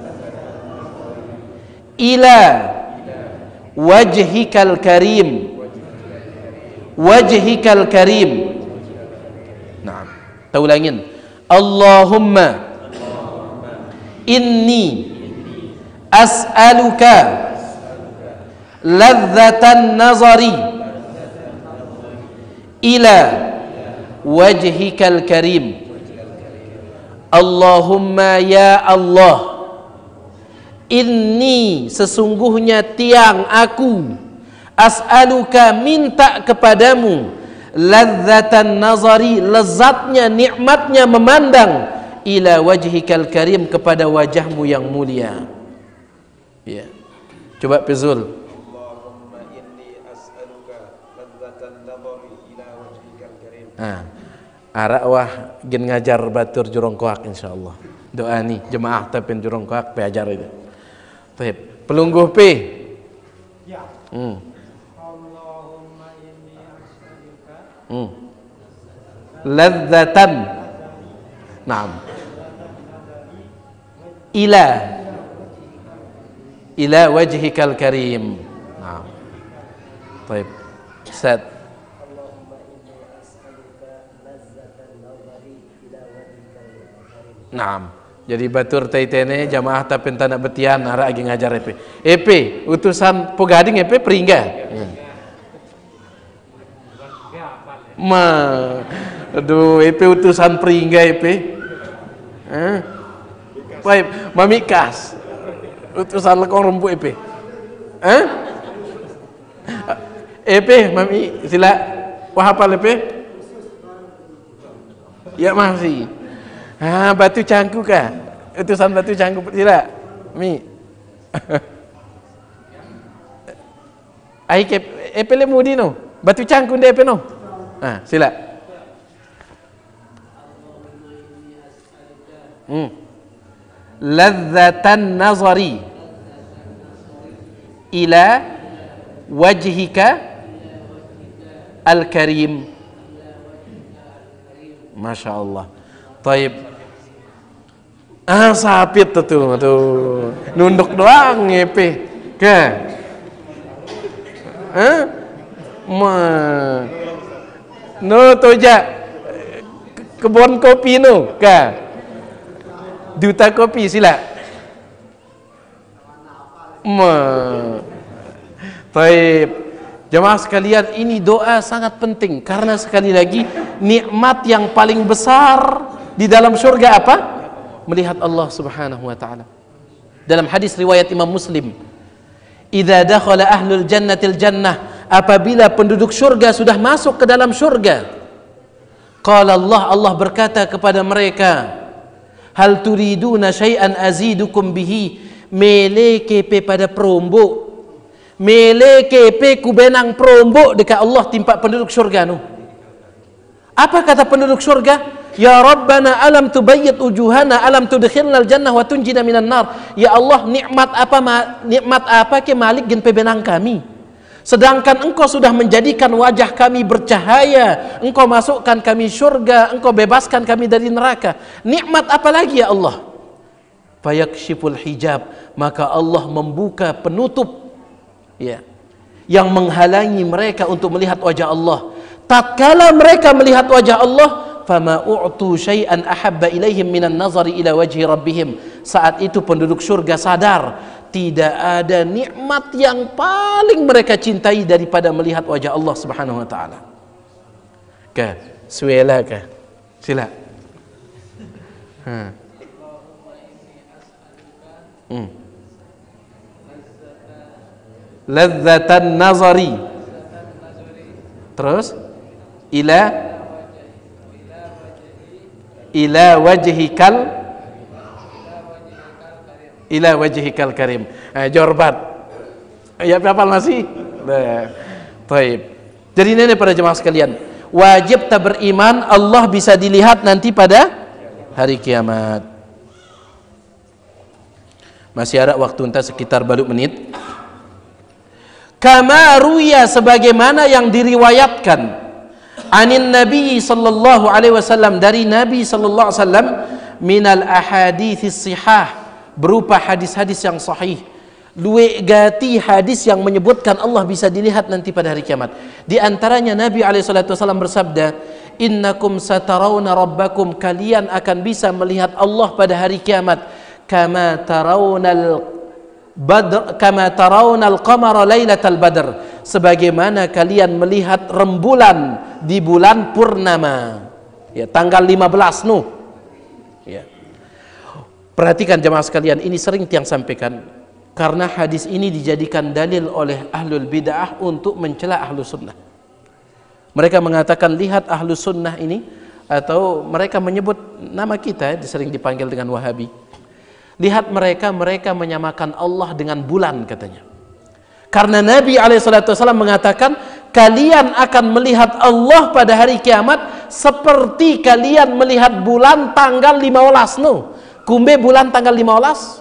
ila wajhikal karim wajhikal karim. Nah, kita ulangin, Allahumma inni as'aluka ladzatan nazari ila wajhikal karim. Allahumma ya Allah, inni sesungguhnya tiang aku, as'aluka minta kepadamu, ladzatan nazari, lezatnya, nikmatnya memandang, ila wajhikal karim, kepada wajahmu yang mulia. Ya. Coba Pizul. Allahumma inni as'aluka ladzatan nazari ila wajhikal karim. Ah. Arak wah gen ngajar batur jurong koak insyaallah. Doa nih jemaah tapin jurong koak belajar itu. Baik, pelungguh P. Ya. Hmm. Allahumma inni as'aluka Hmm. Ladzatan. Naam. Ila ila wajhikal karim. Naam. Baik. Ustaz. Naam. Jadi batur taitene jamaah tapin tanah betian ara agi ngajar E P. E P utusan Pogading E P peringga. Hmm. Ma aduh E P utusan peringga E P. Eh? Baik, mamikas. Utusan lekong rembu E P. Eh? E P mami sila wah hafal E P? Ya masih. Ah, batu cangku kah? Utusan batu cangku tidak? Mi. Ai ke epele mudi no. Batu cangku de no. Ah, sila. Hmm. Ladzatan nazari ila wajhika al-karim. Masya Allah. Taib. Ah, sapit tuh tuh, tuh. Nunduk doang ngepe. Ke? Hah? Ma. No toja. kebun kopi nu ka duta kopi sila ma baik jemaah sekalian, ini doa sangat penting karena sekali lagi nikmat yang paling besar di dalam surga apa? Melihat Allah Subhanahu wa taala. Dalam hadis riwayat Imam Muslim, idza dakhala ahlul jannatil jannah, apabila penduduk surga sudah masuk ke dalam surga, qala Allah, Allah berkata kepada mereka, hal turiduna syai'an azidukum bihi, meleke pe pada perombok, meleke pe ku benang perombok dekat Allah timpa penduduk surga nu. Apa kata penduduk surga? Ya Rabbana alam tubayyit ujuhana alam tudkhilna al-jannah wa tunjina minan nar. Ya Allah, nikmat apa nikmat apa ke malik gen pe benang kami? Sedangkan engkau sudah menjadikan wajah kami bercahaya, engkau masukkan kami surga, engkau bebaskan kami dari neraka. Nikmat apa lagi ya Allah? Fayakshiful hijab, maka Allah membuka penutup ya, yang menghalangi mereka untuk melihat wajah Allah. Tatkala mereka melihat wajah Allah, fama u'tu syai'an ahabba ilaihim minan nazari ila wajhi rabbihim. Saat itu penduduk surga sadar tidak ada nikmat yang paling mereka cintai daripada melihat wajah Allah Subhanahu wa taala. Ka, suela ka. Sila. Ha. Hmm. Ladzatan nazari. Terus ila ila wajhikal ila wajhikal karim. Eh, jorbat. Ya hafal masih? Nah, baik. Jadi ini para jemaah sekalian, wajib tak beriman Allah bisa dilihat nanti pada hari kiamat. Masih ada waktu entah sekitar baru menit. Kama ruya, sebagaimana yang diriwayatkan anin Nabi sallallahu alaihi wasallam, dari Nabi sallallahu alaihi wasallam, minal ahaditsis sihah, berupa hadis-hadis yang sahih. Luwe gati hadis yang menyebutkan Allah bisa dilihat nanti pada hari kiamat. Di antaranya Nabi alaihi salatu wasallam bersabda, innakum satarawna rabbakum, kalian akan bisa melihat Allah pada hari kiamat, kama tarawnal badr kama tarawnal qamara lailatal badr, sebagaimana kalian melihat rembulan di bulan purnama, ya, tanggal lima belas nu. Ya. Perhatikan jemaah sekalian, ini sering tiang sampaikan karena hadis ini dijadikan dalil oleh ahlul bid'ah untuk mencela ahlus sunnah. Mereka mengatakan lihat ahlus sunnah ini, atau mereka menyebut nama kita sering dipanggil dengan Wahabi. Lihat mereka, mereka menyamakan Allah dengan bulan katanya. Karena Nabi alaihi salatu wasallam mengatakan, kalian akan melihat Allah pada hari kiamat seperti kalian melihat bulan tanggal lima belas no. Kumbe bulan tanggal lima belas.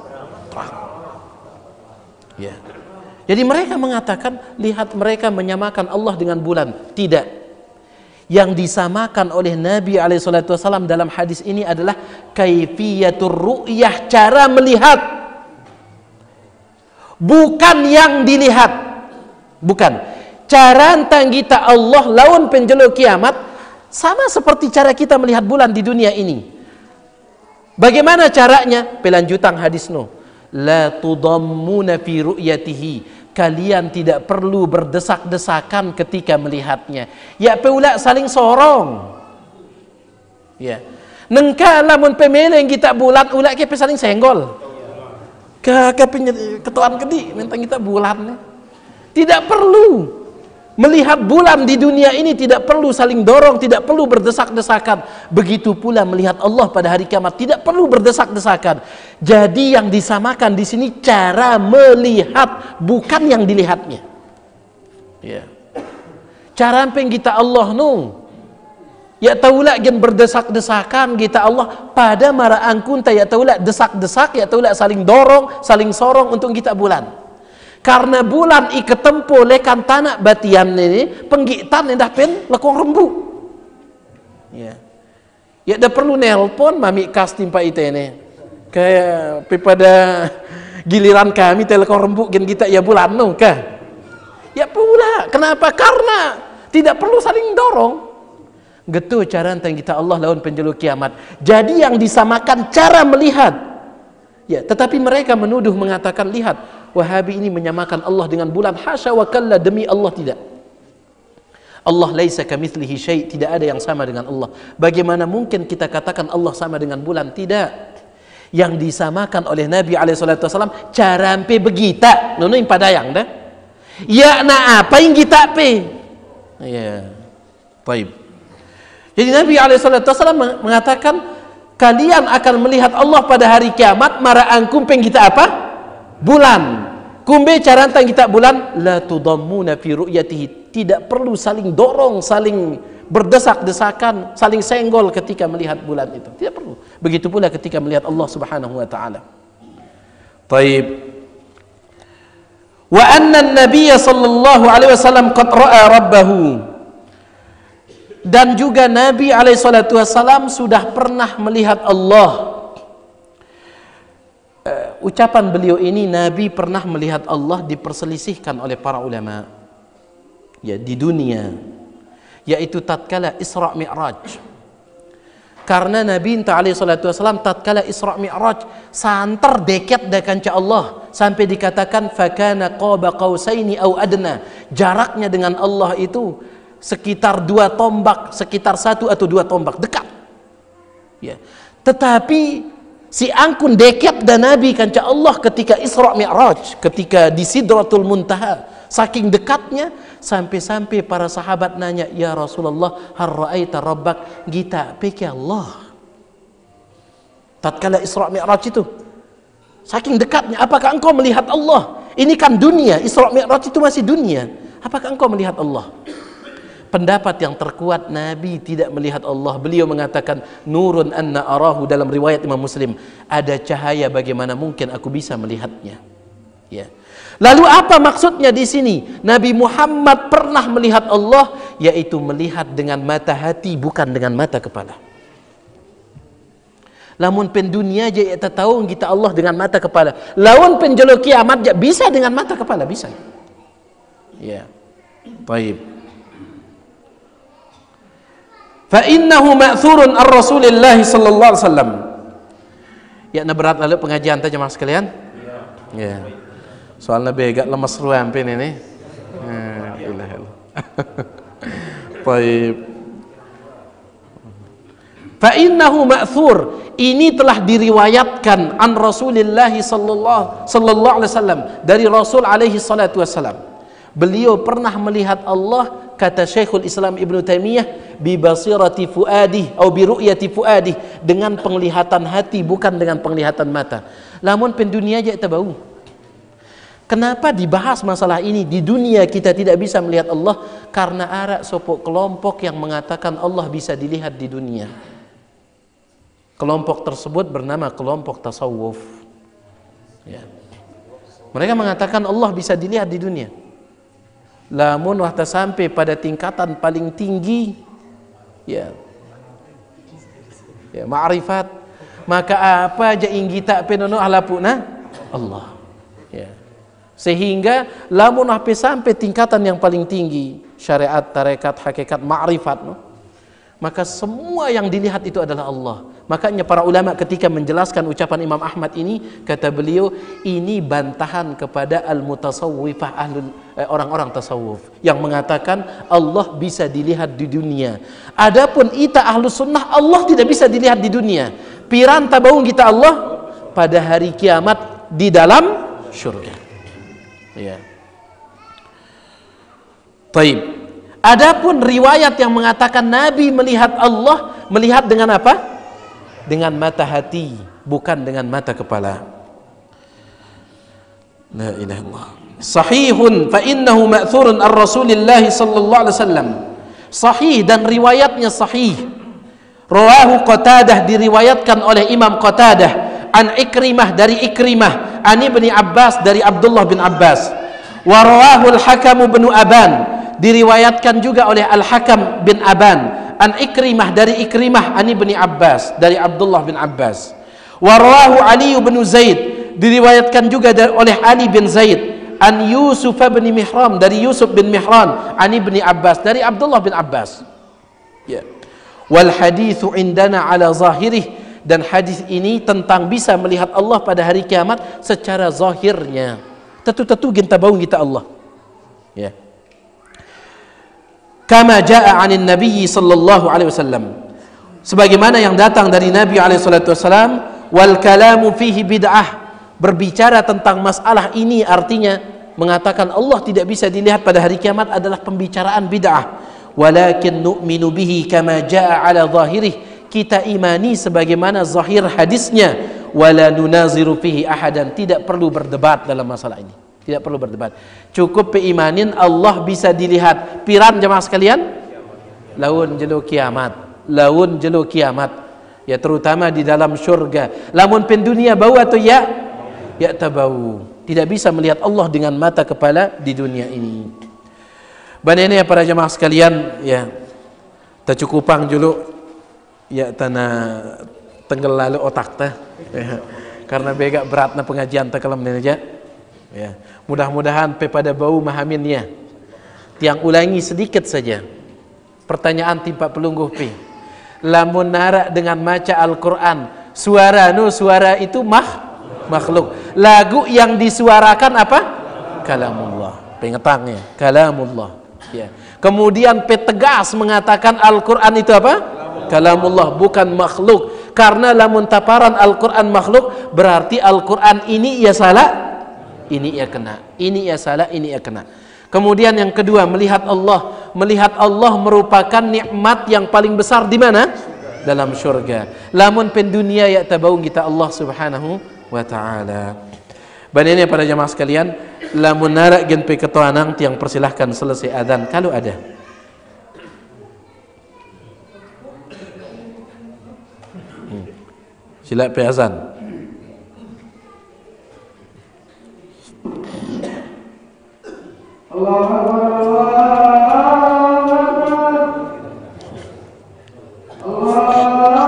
Ya. Jadi mereka mengatakan, lihat mereka menyamakan Allah dengan bulan. Tidak. Yang disamakan oleh Nabi alaihi salatu wasallam dalam hadis ini adalah kaifiyatur ru'yah, cara melihat, bukan yang dilihat. Bukan cara tanggita Allah lawan penjelo kiamat sama seperti cara kita melihat bulan di dunia ini. Bagaimana caranya? Pelanjutan hadis no, la tudammuna fi ru'yatihi, kalian tidak perlu berdesak-desakan ketika melihatnya. Ya peula saling sorong. Ya. Nengka lamun pemeleng kita bulat ulak ke saling senggol. Ke ke ketuan kedi mentang kita bulan. Tidak perlu. Melihat bulan di dunia ini tidak perlu saling dorong, tidak perlu berdesak-desakan. Begitu pula melihat Allah pada hari kiamat tidak perlu berdesak-desakan. Jadi yang disamakan di sini cara melihat, bukan yang dilihatnya. Ya. Cara peng kita Allah nu, ya taulah gen berdesak-desakan kita Allah pada mara angkunta, ya taulah desak-desak, ya taulah saling dorong, saling sorong untuk kita bulan. Karena bulan iketempo lekan tanah batian ini penggitan endah pen lekong rembu. Ya. Ya dah perlu nelpon mami kas timpa ite ini. Kayak pada giliran kami telekong rembu gen kita ya bulan no kah. Ya pula. Kenapa? Karena tidak perlu saling dorong. Gitu cara tentang kita Allah lawan penjelu kiamat. Jadi yang disamakan cara melihat. Ya, tetapi mereka menuduh mengatakan, lihat, Wahabi ini menyamakan Allah dengan bulan. Hasya wa kalla, demi Allah tidak. Allah laisa kamitslihi syai', tidak ada yang sama dengan Allah. Bagaimana mungkin kita katakan Allah sama dengan bulan? Tidak. Yang disamakan oleh Nabi alaihi salatu wasallam cara ampe begita, nono yang padayang dah. Ya na apa yang kita pe? Ya. Baik. Jadi Nabi alaihi salatu wasallam mengatakan kalian akan melihat Allah pada hari kiamat, mara angkum peng kita apa? Bulan. Kumbe cara tentang kita bulan, la tudammuna fi ru'yatihi, tidak perlu saling dorong, saling berdesak-desakan, saling senggol ketika melihat bulan itu. Tidak perlu. Begitu pula ketika melihat Allah Subhanahu wa taala. Taib. Wa anna an-nabiy sallallahu alaihi wasallam qad ra'a rabbahu. Dan juga Nabi alaihi salatu wasallam sudah pernah melihat Allah. Uh, ucapan beliau ini, Nabi pernah melihat Allah, diperselisihkan oleh para ulama ya di dunia, yaitu tatkala Isra Mi'raj. Karena Nabi alaihi salatu wasallam tatkala Isra Mi'raj santer dekat dengan Allah sampai dikatakan fakana qaba qausaini au adna, jaraknya dengan Allah itu sekitar dua tombak, sekitar satu atau dua tombak, dekat ya. Tetapi si angkun dekat dan Nabi kanca Allah ketika Isra Mi'raj, ketika di Sidratul Muntaha, saking dekatnya sampai-sampai para sahabat nanya, ya Rasulullah, har ra'aita rabbak, kita pikir Allah tatkala Isra Mi'raj itu, saking dekatnya, apakah engkau melihat Allah? Ini kan dunia, Isra Mi'raj itu masih dunia, apakah engkau melihat Allah? Pendapat yang terkuat, Nabi tidak melihat Allah. Beliau mengatakan nurun anna arahu, dalam riwayat Imam Muslim, ada cahaya bagaimana mungkin aku bisa melihatnya. Ya. Lalu apa maksudnya di sini? Nabi Muhammad pernah melihat Allah, yaitu melihat dengan mata hati, bukan dengan mata kepala. Lamun pendunia je kita tahu kita Allah dengan mata kepala. Lawan penjelo kiamat je bisa dengan mata kepala, bisa. Ya. Baik. Fa innahu ma'thurun ar-Rasulillah sallallahu alaihi wasallam. Ya, na berat lalu pengajian tanya mas sekalian? Ya. Ya. Soalnya begak lemes ruam pin ini. Ya, ilah ilah. Baik. Fa innahu ma'thur, ini telah diriwayatkan an Rasulillah sallallahu sallallahu alaihi wasallam, dari Rasul alaihi salatu wasallam. Beliau pernah melihat Allah, kata Syekhul Islam Ibnu Taimiyah, bi basirati fuadi atau bi ru'yati fuadi, dengan penglihatan hati, bukan dengan penglihatan mata. Lamun pendunia aja kita bau. Kenapa dibahas masalah ini? Di dunia kita tidak bisa melihat Allah karena ada sopok kelompok yang mengatakan Allah bisa dilihat di dunia. Kelompok tersebut bernama kelompok tasawuf. Ya. Mereka mengatakan Allah bisa dilihat di dunia. Lamun wahta sampai pada tingkatan paling tinggi, ya, ya ma'rifat, maka apa aja yang kita penono halapuna Allah, ya. Sehingga lamun sampai sampai tingkatan yang paling tinggi, syariat, tarekat, hakikat, ma'rifat, no? Maka semua yang dilihat itu adalah Allah. Makanya para ulama ketika menjelaskan ucapan Imam Ahmad ini, kata beliau, ini bantahan kepada al-mutasawwifah, ahlul eh, orang-orang tasawuf yang mengatakan Allah bisa dilihat di dunia. Adapun ita ahlus sunnah, Allah tidak bisa dilihat di dunia. Piran tabaung kita Allah pada hari kiamat di dalam syurga. Ya. Taib. Adapun riwayat yang mengatakan Nabi melihat Allah, melihat dengan apa? Dengan mata hati, bukan dengan mata kepala. La ilaha illallah. Sahihun fa innahu ma'thurun ar-Rasulillah sallallahu alaihi wasallam. Sahih, dan riwayatnya sahih. Rawahu Qatadah, diriwayatkan oleh Imam Qatadah, an Ikrimah, dari Ikrimah, an Ibni Abbas, dari Abdullah bin Abbas. Wa rawahu al-Hakam bin Aban, diriwayatkan juga oleh Al-Hakam bin Aban, an Ikrimah, dari Ikrimah, an Ibni Abbas, dari Abdullah bin Abbas. Wa rawahu Ali bin Zaid, diriwayatkan juga oleh Ali bin Zaid, an Yusuf bin Mihran, dari Yusuf bin Mihran, an Ibni Abbas, dari Abdullah bin Abbas. Ya. Wal haditsu indana ala zahirih, dan hadis ini tentang bisa melihat Allah pada hari kiamat secara zahirnya. Tentu-tentu kita bau kita Allah. Ya. Kama jaa 'anin Nabi sallallahu alaihi wasallam. Sebagaimana yang datang dari Nabi alaihi salatu wasallam, wal kalamu fihi bid'ah. Berbicara tentang masalah ini artinya mengatakan Allah tidak bisa dilihat pada hari kiamat adalah pembicaraan bid'ah. Walakin nu'minu bihi kama jaa 'ala zahirih. Kita imani sebagaimana zahir hadisnya, wala nunaziru fihi ahadan, tidak perlu berdebat dalam masalah ini, tidak perlu berdebat, cukup peimanin Allah bisa dilihat. Piran jemaah sekalian, laun jelo kiamat, laun jelo kiamat, ya terutama di dalam syurga. Lamun pendunia bau atau ya, ya tabau, tidak bisa melihat Allah dengan mata kepala di dunia ini. Bani ya para jemaah sekalian, ya tercukupang dulu ya tanah tenggel lalu otak teh ya. Karena bega beratna pengajian teh kalau aja ya. Mudah-mudahan pe pada bau mahaminnya. Tiang ulangi sedikit saja pertanyaan timpa pelungguh pi. Lamun nara dengan maca Al-Quran, suara nu suara itu mah makhluk. Lagu yang disuarakan apa? Kalamullah. Pengetangnya kalamullah ya. Kemudian pe tegas mengatakan Al-Quran itu apa? Kalamullah, bukan makhluk. Karena lamun taparan Al-Quran makhluk, berarti Al-Quran ini ia salah, ini ia kena, ini ia salah, ini ia kena. Kemudian yang kedua, melihat Allah. Melihat Allah merupakan nikmat yang paling besar di mana? Dalam syurga. Lamun pendunia ya tabaung kita Allah subhanahu wa ta'ala. Bani ini para jamaah sekalian, lamun narak gen pe ketuanang tiang persilahkan selesai adzan kalau ada. Sila pe azan. Allahu Akbar, Allahu Akbar, Allahu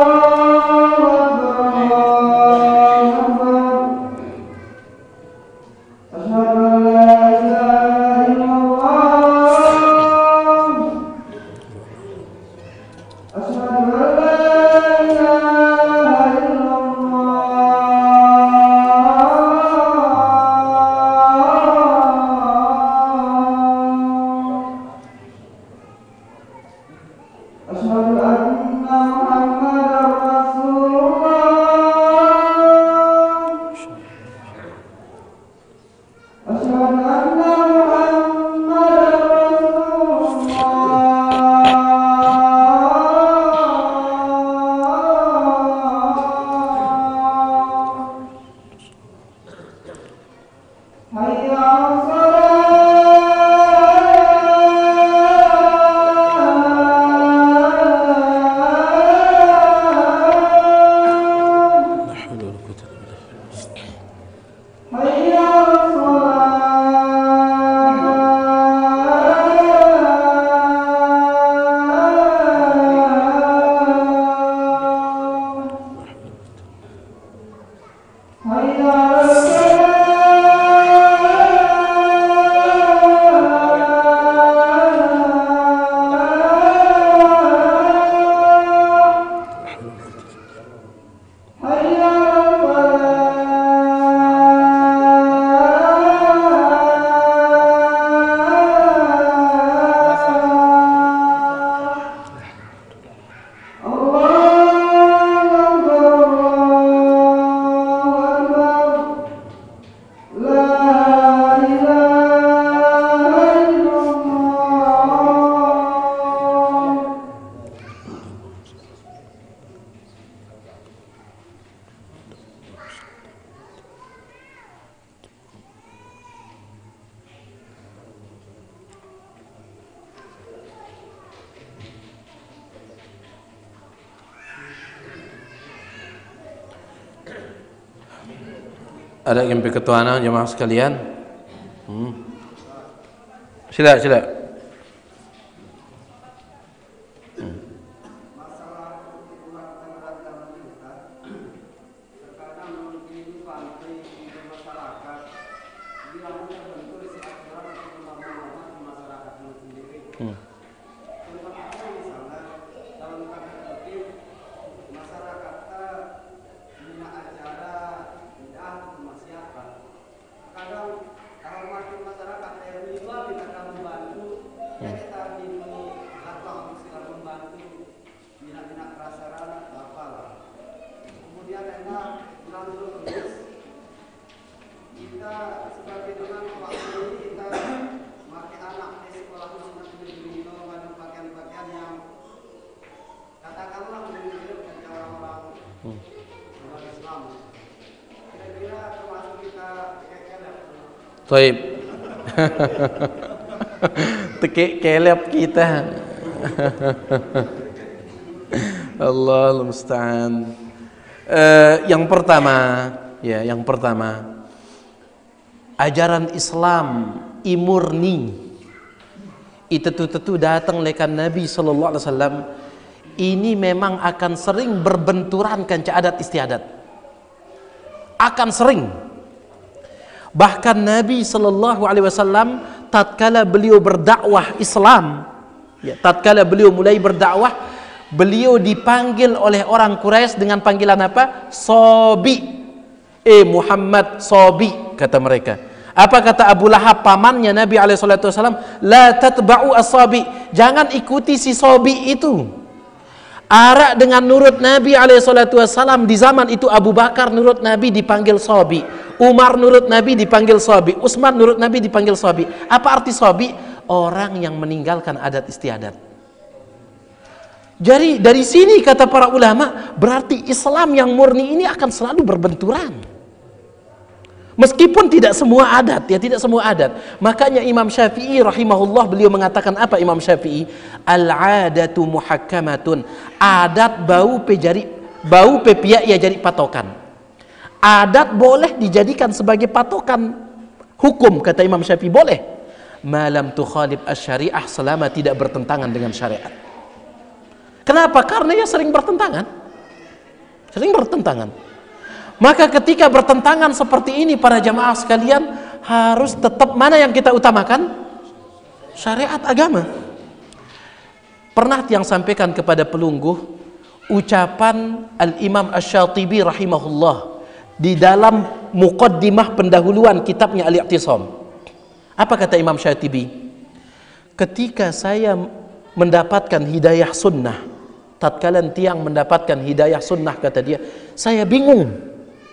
Ada yang berketuanan jemaah sekalian? Hmm. Sila, sila. Hmm. Hmm. Taib. Tekek kelep kita. Allah musta'an. Uh, yang pertama, ya, yang pertama, ajaran Islam imurni itu tentu datang lekan Nabi sallallahu alaihi wasallam. Ini memang akan sering berbenturan kan adat istiadat. Akan sering. Bahkan Nabi sallallahu alaihi wasallam tatkala beliau berdakwah Islam, ya, tatkala beliau mulai berdakwah, beliau dipanggil oleh orang Quraisy dengan panggilan apa? Sobi. Eh Muhammad Sobi, kata mereka. Apa kata Abu Lahab pamannya Nabi alaihi salatu wasallam? La tatba'u as-Sobi. Jangan ikuti si Sobi itu. Arak dengan nurut Nabi alaihi salatu wasallam di zaman itu. Abu Bakar nurut Nabi dipanggil Sobi, Umar nurut Nabi dipanggil Sobi, Utsman nurut Nabi dipanggil Sobi. Apa arti Sobi? Orang yang meninggalkan adat istiadat. Jadi dari sini kata para ulama, berarti Islam yang murni ini akan selalu berbenturan. Meskipun tidak semua adat, ya tidak semua adat. Makanya Imam Syafi'i rahimahullah beliau mengatakan apa Imam Syafi'i? Al-adatu muhakkamatun. Adat bau pe jari, bau pe piak ya jadi patokan. Adat boleh dijadikan sebagai patokan hukum, kata Imam Syafi'i, boleh. Malam tukhalif asy-syariah, selama tidak bertentangan dengan syariat. Kenapa? Karena ya sering bertentangan. Sering bertentangan. Maka ketika bertentangan seperti ini para jamaah sekalian, harus tetap mana yang kita utamakan? Syariat agama. Pernah yang sampaikan kepada pelungguh ucapan Al-Imam Asy-Syatibi rahimahullah di dalam muqaddimah pendahuluan kitabnya Al-I'tisam. Apa kata Imam Syatibi? Ketika saya mendapatkan hidayah sunnah, tatkala tiang mendapatkan hidayah sunnah, kata dia, saya bingung.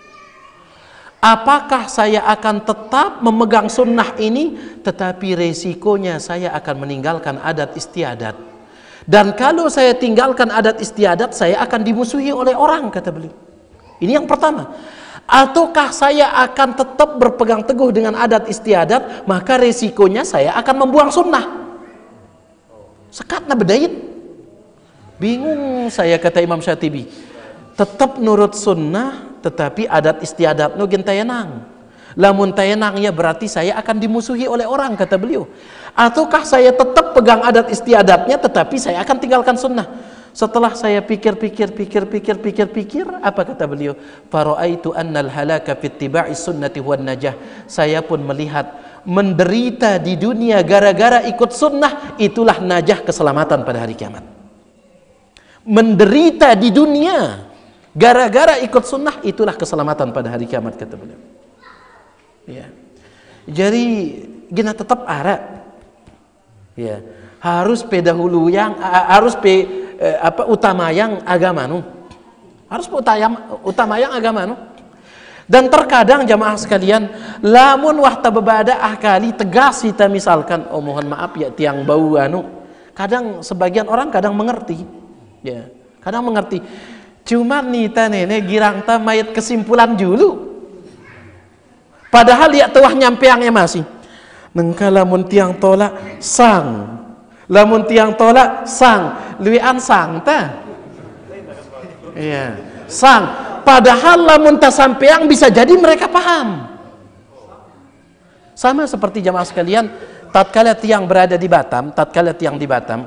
Apakah saya akan tetap memegang sunnah ini, tetapi resikonya saya akan meninggalkan adat istiadat. Dan kalau saya tinggalkan adat istiadat, saya akan dimusuhi oleh orang, kata beliau. Ini yang pertama. Ataukah saya akan tetap berpegang teguh dengan adat istiadat, maka resikonya saya akan membuang sunnah. Sekatna bedait. Bingung saya, kata Imam Syatibi. Tetap nurut sunnah, tetapi adat istiadat nu gen tayenang. Lamun tayenangnya berarti saya akan dimusuhi oleh orang, kata beliau. Ataukah saya tetap pegang adat istiadatnya, tetapi saya akan tinggalkan sunnah. Setelah saya pikir-pikir, pikir-pikir, pikir-pikir, apa kata beliau? Fara'aitu annal halaka fi ittiba'i sunnati huwan najah. Saya pun melihat menderita di dunia gara-gara ikut sunnah, itulah najah, keselamatan pada hari kiamat. Menderita di dunia gara-gara ikut sunnah, itulah keselamatan pada hari kiamat, kata beliau. Ya. Jadi gina tetap arah. Ya, harus pe dahulu yang harus pe eh, apa utama yang agama nu. Harus utama utama yang agama nu. Dan terkadang jamaah sekalian, lamun wahta bebada ahkali tegas kita misalkan, oh mohon maaf ya tiang bau anu. Kadang sebagian orang kadang mengerti. Ya, kadang mengerti. Cuma nita nenek girang ta mayat kesimpulan dulu. Padahal ya tuah nyampeangnya masih. Nengka lamun tiang tolak sang, lamun tiang tolak sang, luian sang ta. Iya, sang. Padahal lamun ta sampeang bisa jadi mereka paham. Sama seperti jamaah sekalian, tatkala tiang berada di Batam, tatkala tiang di Batam,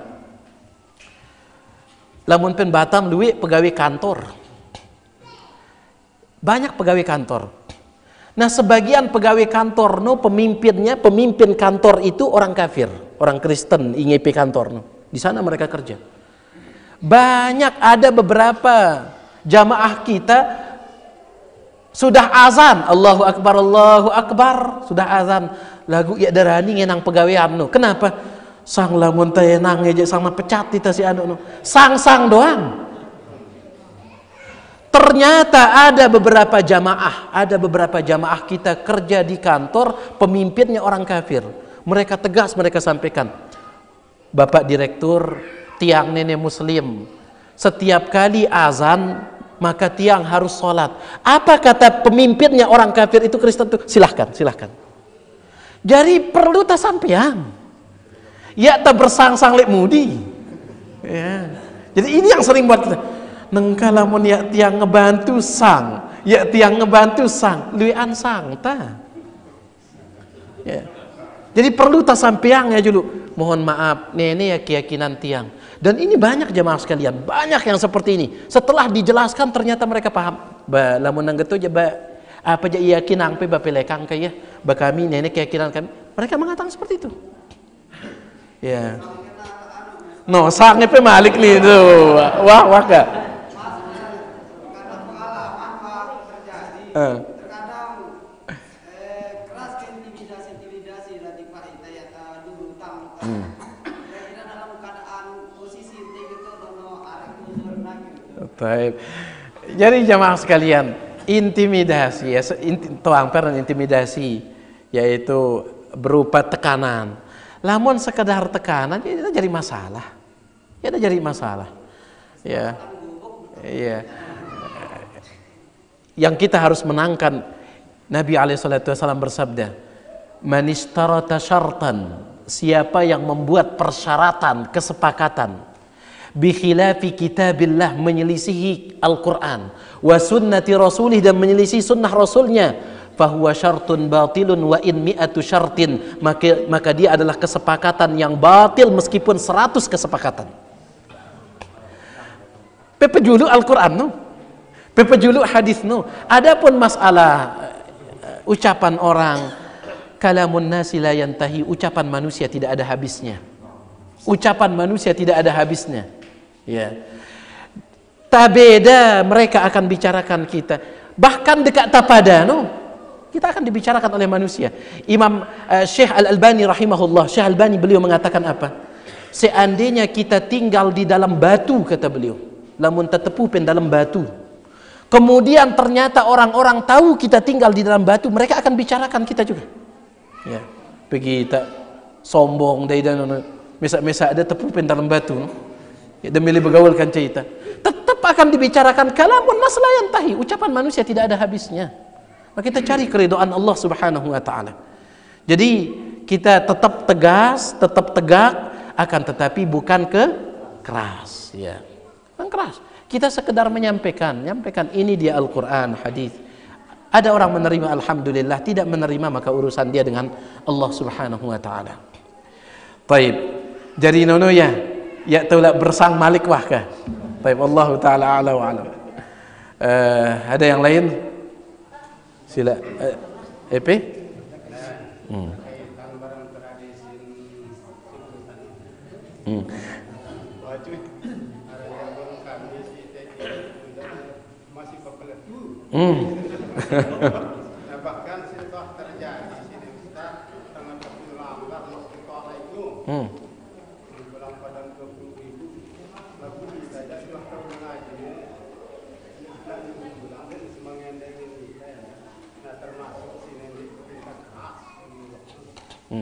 lamun pen Batam luwi pegawai kantor. Banyak pegawai kantor. Nah, sebagian pegawai kantor no pemimpinnya, pemimpin kantor itu orang kafir, orang Kristen, I N G P kantor no. Di sana mereka kerja. Banyak ada beberapa jamaah kita sudah azan, Allahu Akbar, Allahu Akbar, sudah azan, lagu ya darani ngenang pegawaian no. Kenapa? Sang lamun tayenang aja sama pecat kita si anu no. Sang-sang doang. Ternyata ada beberapa jamaah, ada beberapa jamaah kita kerja di kantor, pemimpinnya orang kafir. Mereka tegas, mereka sampaikan, Bapak Direktur, tiang nenek muslim, setiap kali azan, maka tiang harus sholat. Apa kata pemimpinnya orang kafir itu Kristen itu? Silahkan, silahkan. Jadi perlu tak sampean. Ya tak bersang-sang lek mudi. Ya. Jadi ini yang sering buat kita. Nengkalamun ya tiang ngebantu sang, ya tiang ngebantu sang, luian sang ta. Ya. Jadi perlu tak sampean ya dulu. Mohon maaf, ini ya keyakinan tiang. Dan ini banyak jemaah sekalian, banyak yang seperti ini. Setelah dijelaskan ternyata mereka paham. Ba lamun nang gitu aja ba apa aja yakin pe ba pelekang kaya ba kami nenek keyakinan kami. Mereka mengatakan seperti itu. Ya. No, sangnya pe malik nih tuh. Wah, wah kak. Uh. Baik. Jadi jamaah sekalian, intimidasi ya, tuang pernah intimidasi yaitu berupa tekanan. Lamun sekedar tekanan ya itu jadi masalah. Ya itu jadi masalah. Ya. Ya. Yang kita harus menangkan, Nabi alaihi salatu wasallam bersabda, "Man ishtarata syartan," siapa yang membuat persyaratan, kesepakatan bi khilafi kitabillah, menyelisihi Al-Quran, wa sunnati rasulih, dan menyelisihi sunnah rasulnya, fahuwa syartun batilun wa in mi'atu syartin, maka, maka dia adalah kesepakatan yang batil meskipun seratus kesepakatan. Pepe julu Al-Quran no, pepe julu hadis no. Adapun masalah uh, ucapan orang, kalamun nasi la yantahi, ucapan manusia tidak ada habisnya. Ucapan manusia tidak ada habisnya. Ya. Tak beda mereka akan bicarakan kita. Bahkan dekat tapada no, kita akan dibicarakan oleh manusia. Imam uh, Syekh Al-Albani rahimahullah, Syekh Al-Albani beliau mengatakan apa? Seandainya kita tinggal di dalam batu, kata beliau, lamun tetepu pen dalam batu, kemudian ternyata orang-orang tahu kita tinggal di dalam batu, mereka akan bicarakan kita juga. Ya. Pergi tak sombong dari dan mesak-mesak ada tepu pen dalam batu no? Ya, demi bergaulkan cerita, tetap akan dibicarakan. Kalamun masalah yang tahi, ucapan manusia tidak ada habisnya. Maka kita cari keridhaan Allah Subhanahu wa taala. Jadi kita tetap tegas, tetap tegak, akan tetapi bukan ke keras, ya. Bukan keras. Kita sekedar menyampaikan, menyampaikan ini dia Al-Qur'an, hadis. Ada orang menerima, alhamdulillah, tidak menerima maka urusan dia dengan Allah Subhanahu wa taala. Baik. Jadi nono ya. Ya taulah bersang malik wah kah? Baik, Allah taala a'la wa a'lam. Uh, ada yang lain? Sila uh, E P? Hmm. Hmm. Hmm. Bahkan setelah terjadi sini Ustaz tengah terlambat waktu sekolah itu. Hmm. Hmm.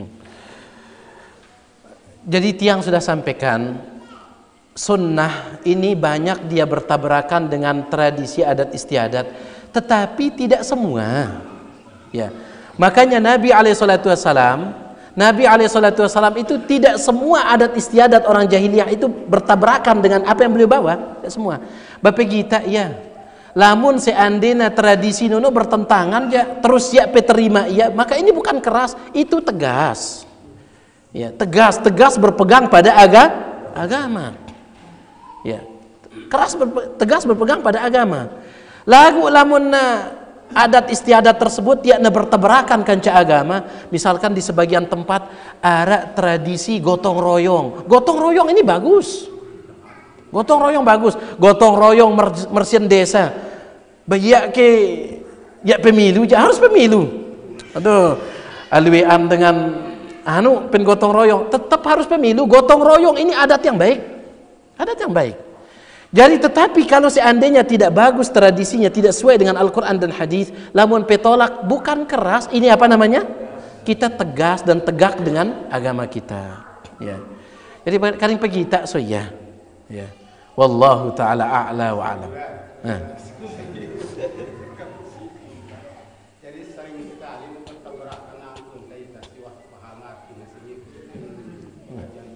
Jadi tiang sudah sampaikan, sunnah ini banyak dia bertabrakan dengan tradisi adat istiadat, tetapi tidak semua. Ya, makanya Nabi alaihi salatu wasallam, Nabi alaihi salatu wasallam itu tidak semua adat istiadat orang jahiliyah itu bertabrakan dengan apa yang beliau bawa, tidak semua. Bapak kita ya, lamun seandainya tradisi nono bertentangan ya terus ya peterima ya, maka ini bukan keras, itu tegas. Ya, tegas, tegas berpegang pada aga, agama. Ya, keras berpe, tegas berpegang pada agama. Lagu lamun adat istiadat tersebut ya bertabrakan kanca agama. Misalkan di sebagian tempat ada tradisi gotong royong. Gotong royong ini bagus. Gotong royong bagus. Gotong royong mersian desa. Bayak ke ya pemilu, ya harus pemilu. Aduh, alwean dengan anu pen gotong royong, tetap harus pemilu. Gotong royong ini adat yang baik, adat yang baik. Jadi tetapi kalau seandainya tidak bagus tradisinya, tidak sesuai dengan Al-Quran dan hadis, lamun petolak, bukan keras, ini apa namanya? Kita tegas dan tegak dengan agama kita. Ya. Jadi kadang pergi tak so ya. Ya. Wallahu taala a'la wa a'lam. Nah. Jadi sering sekali bertabrakan langsung dari siwah kajian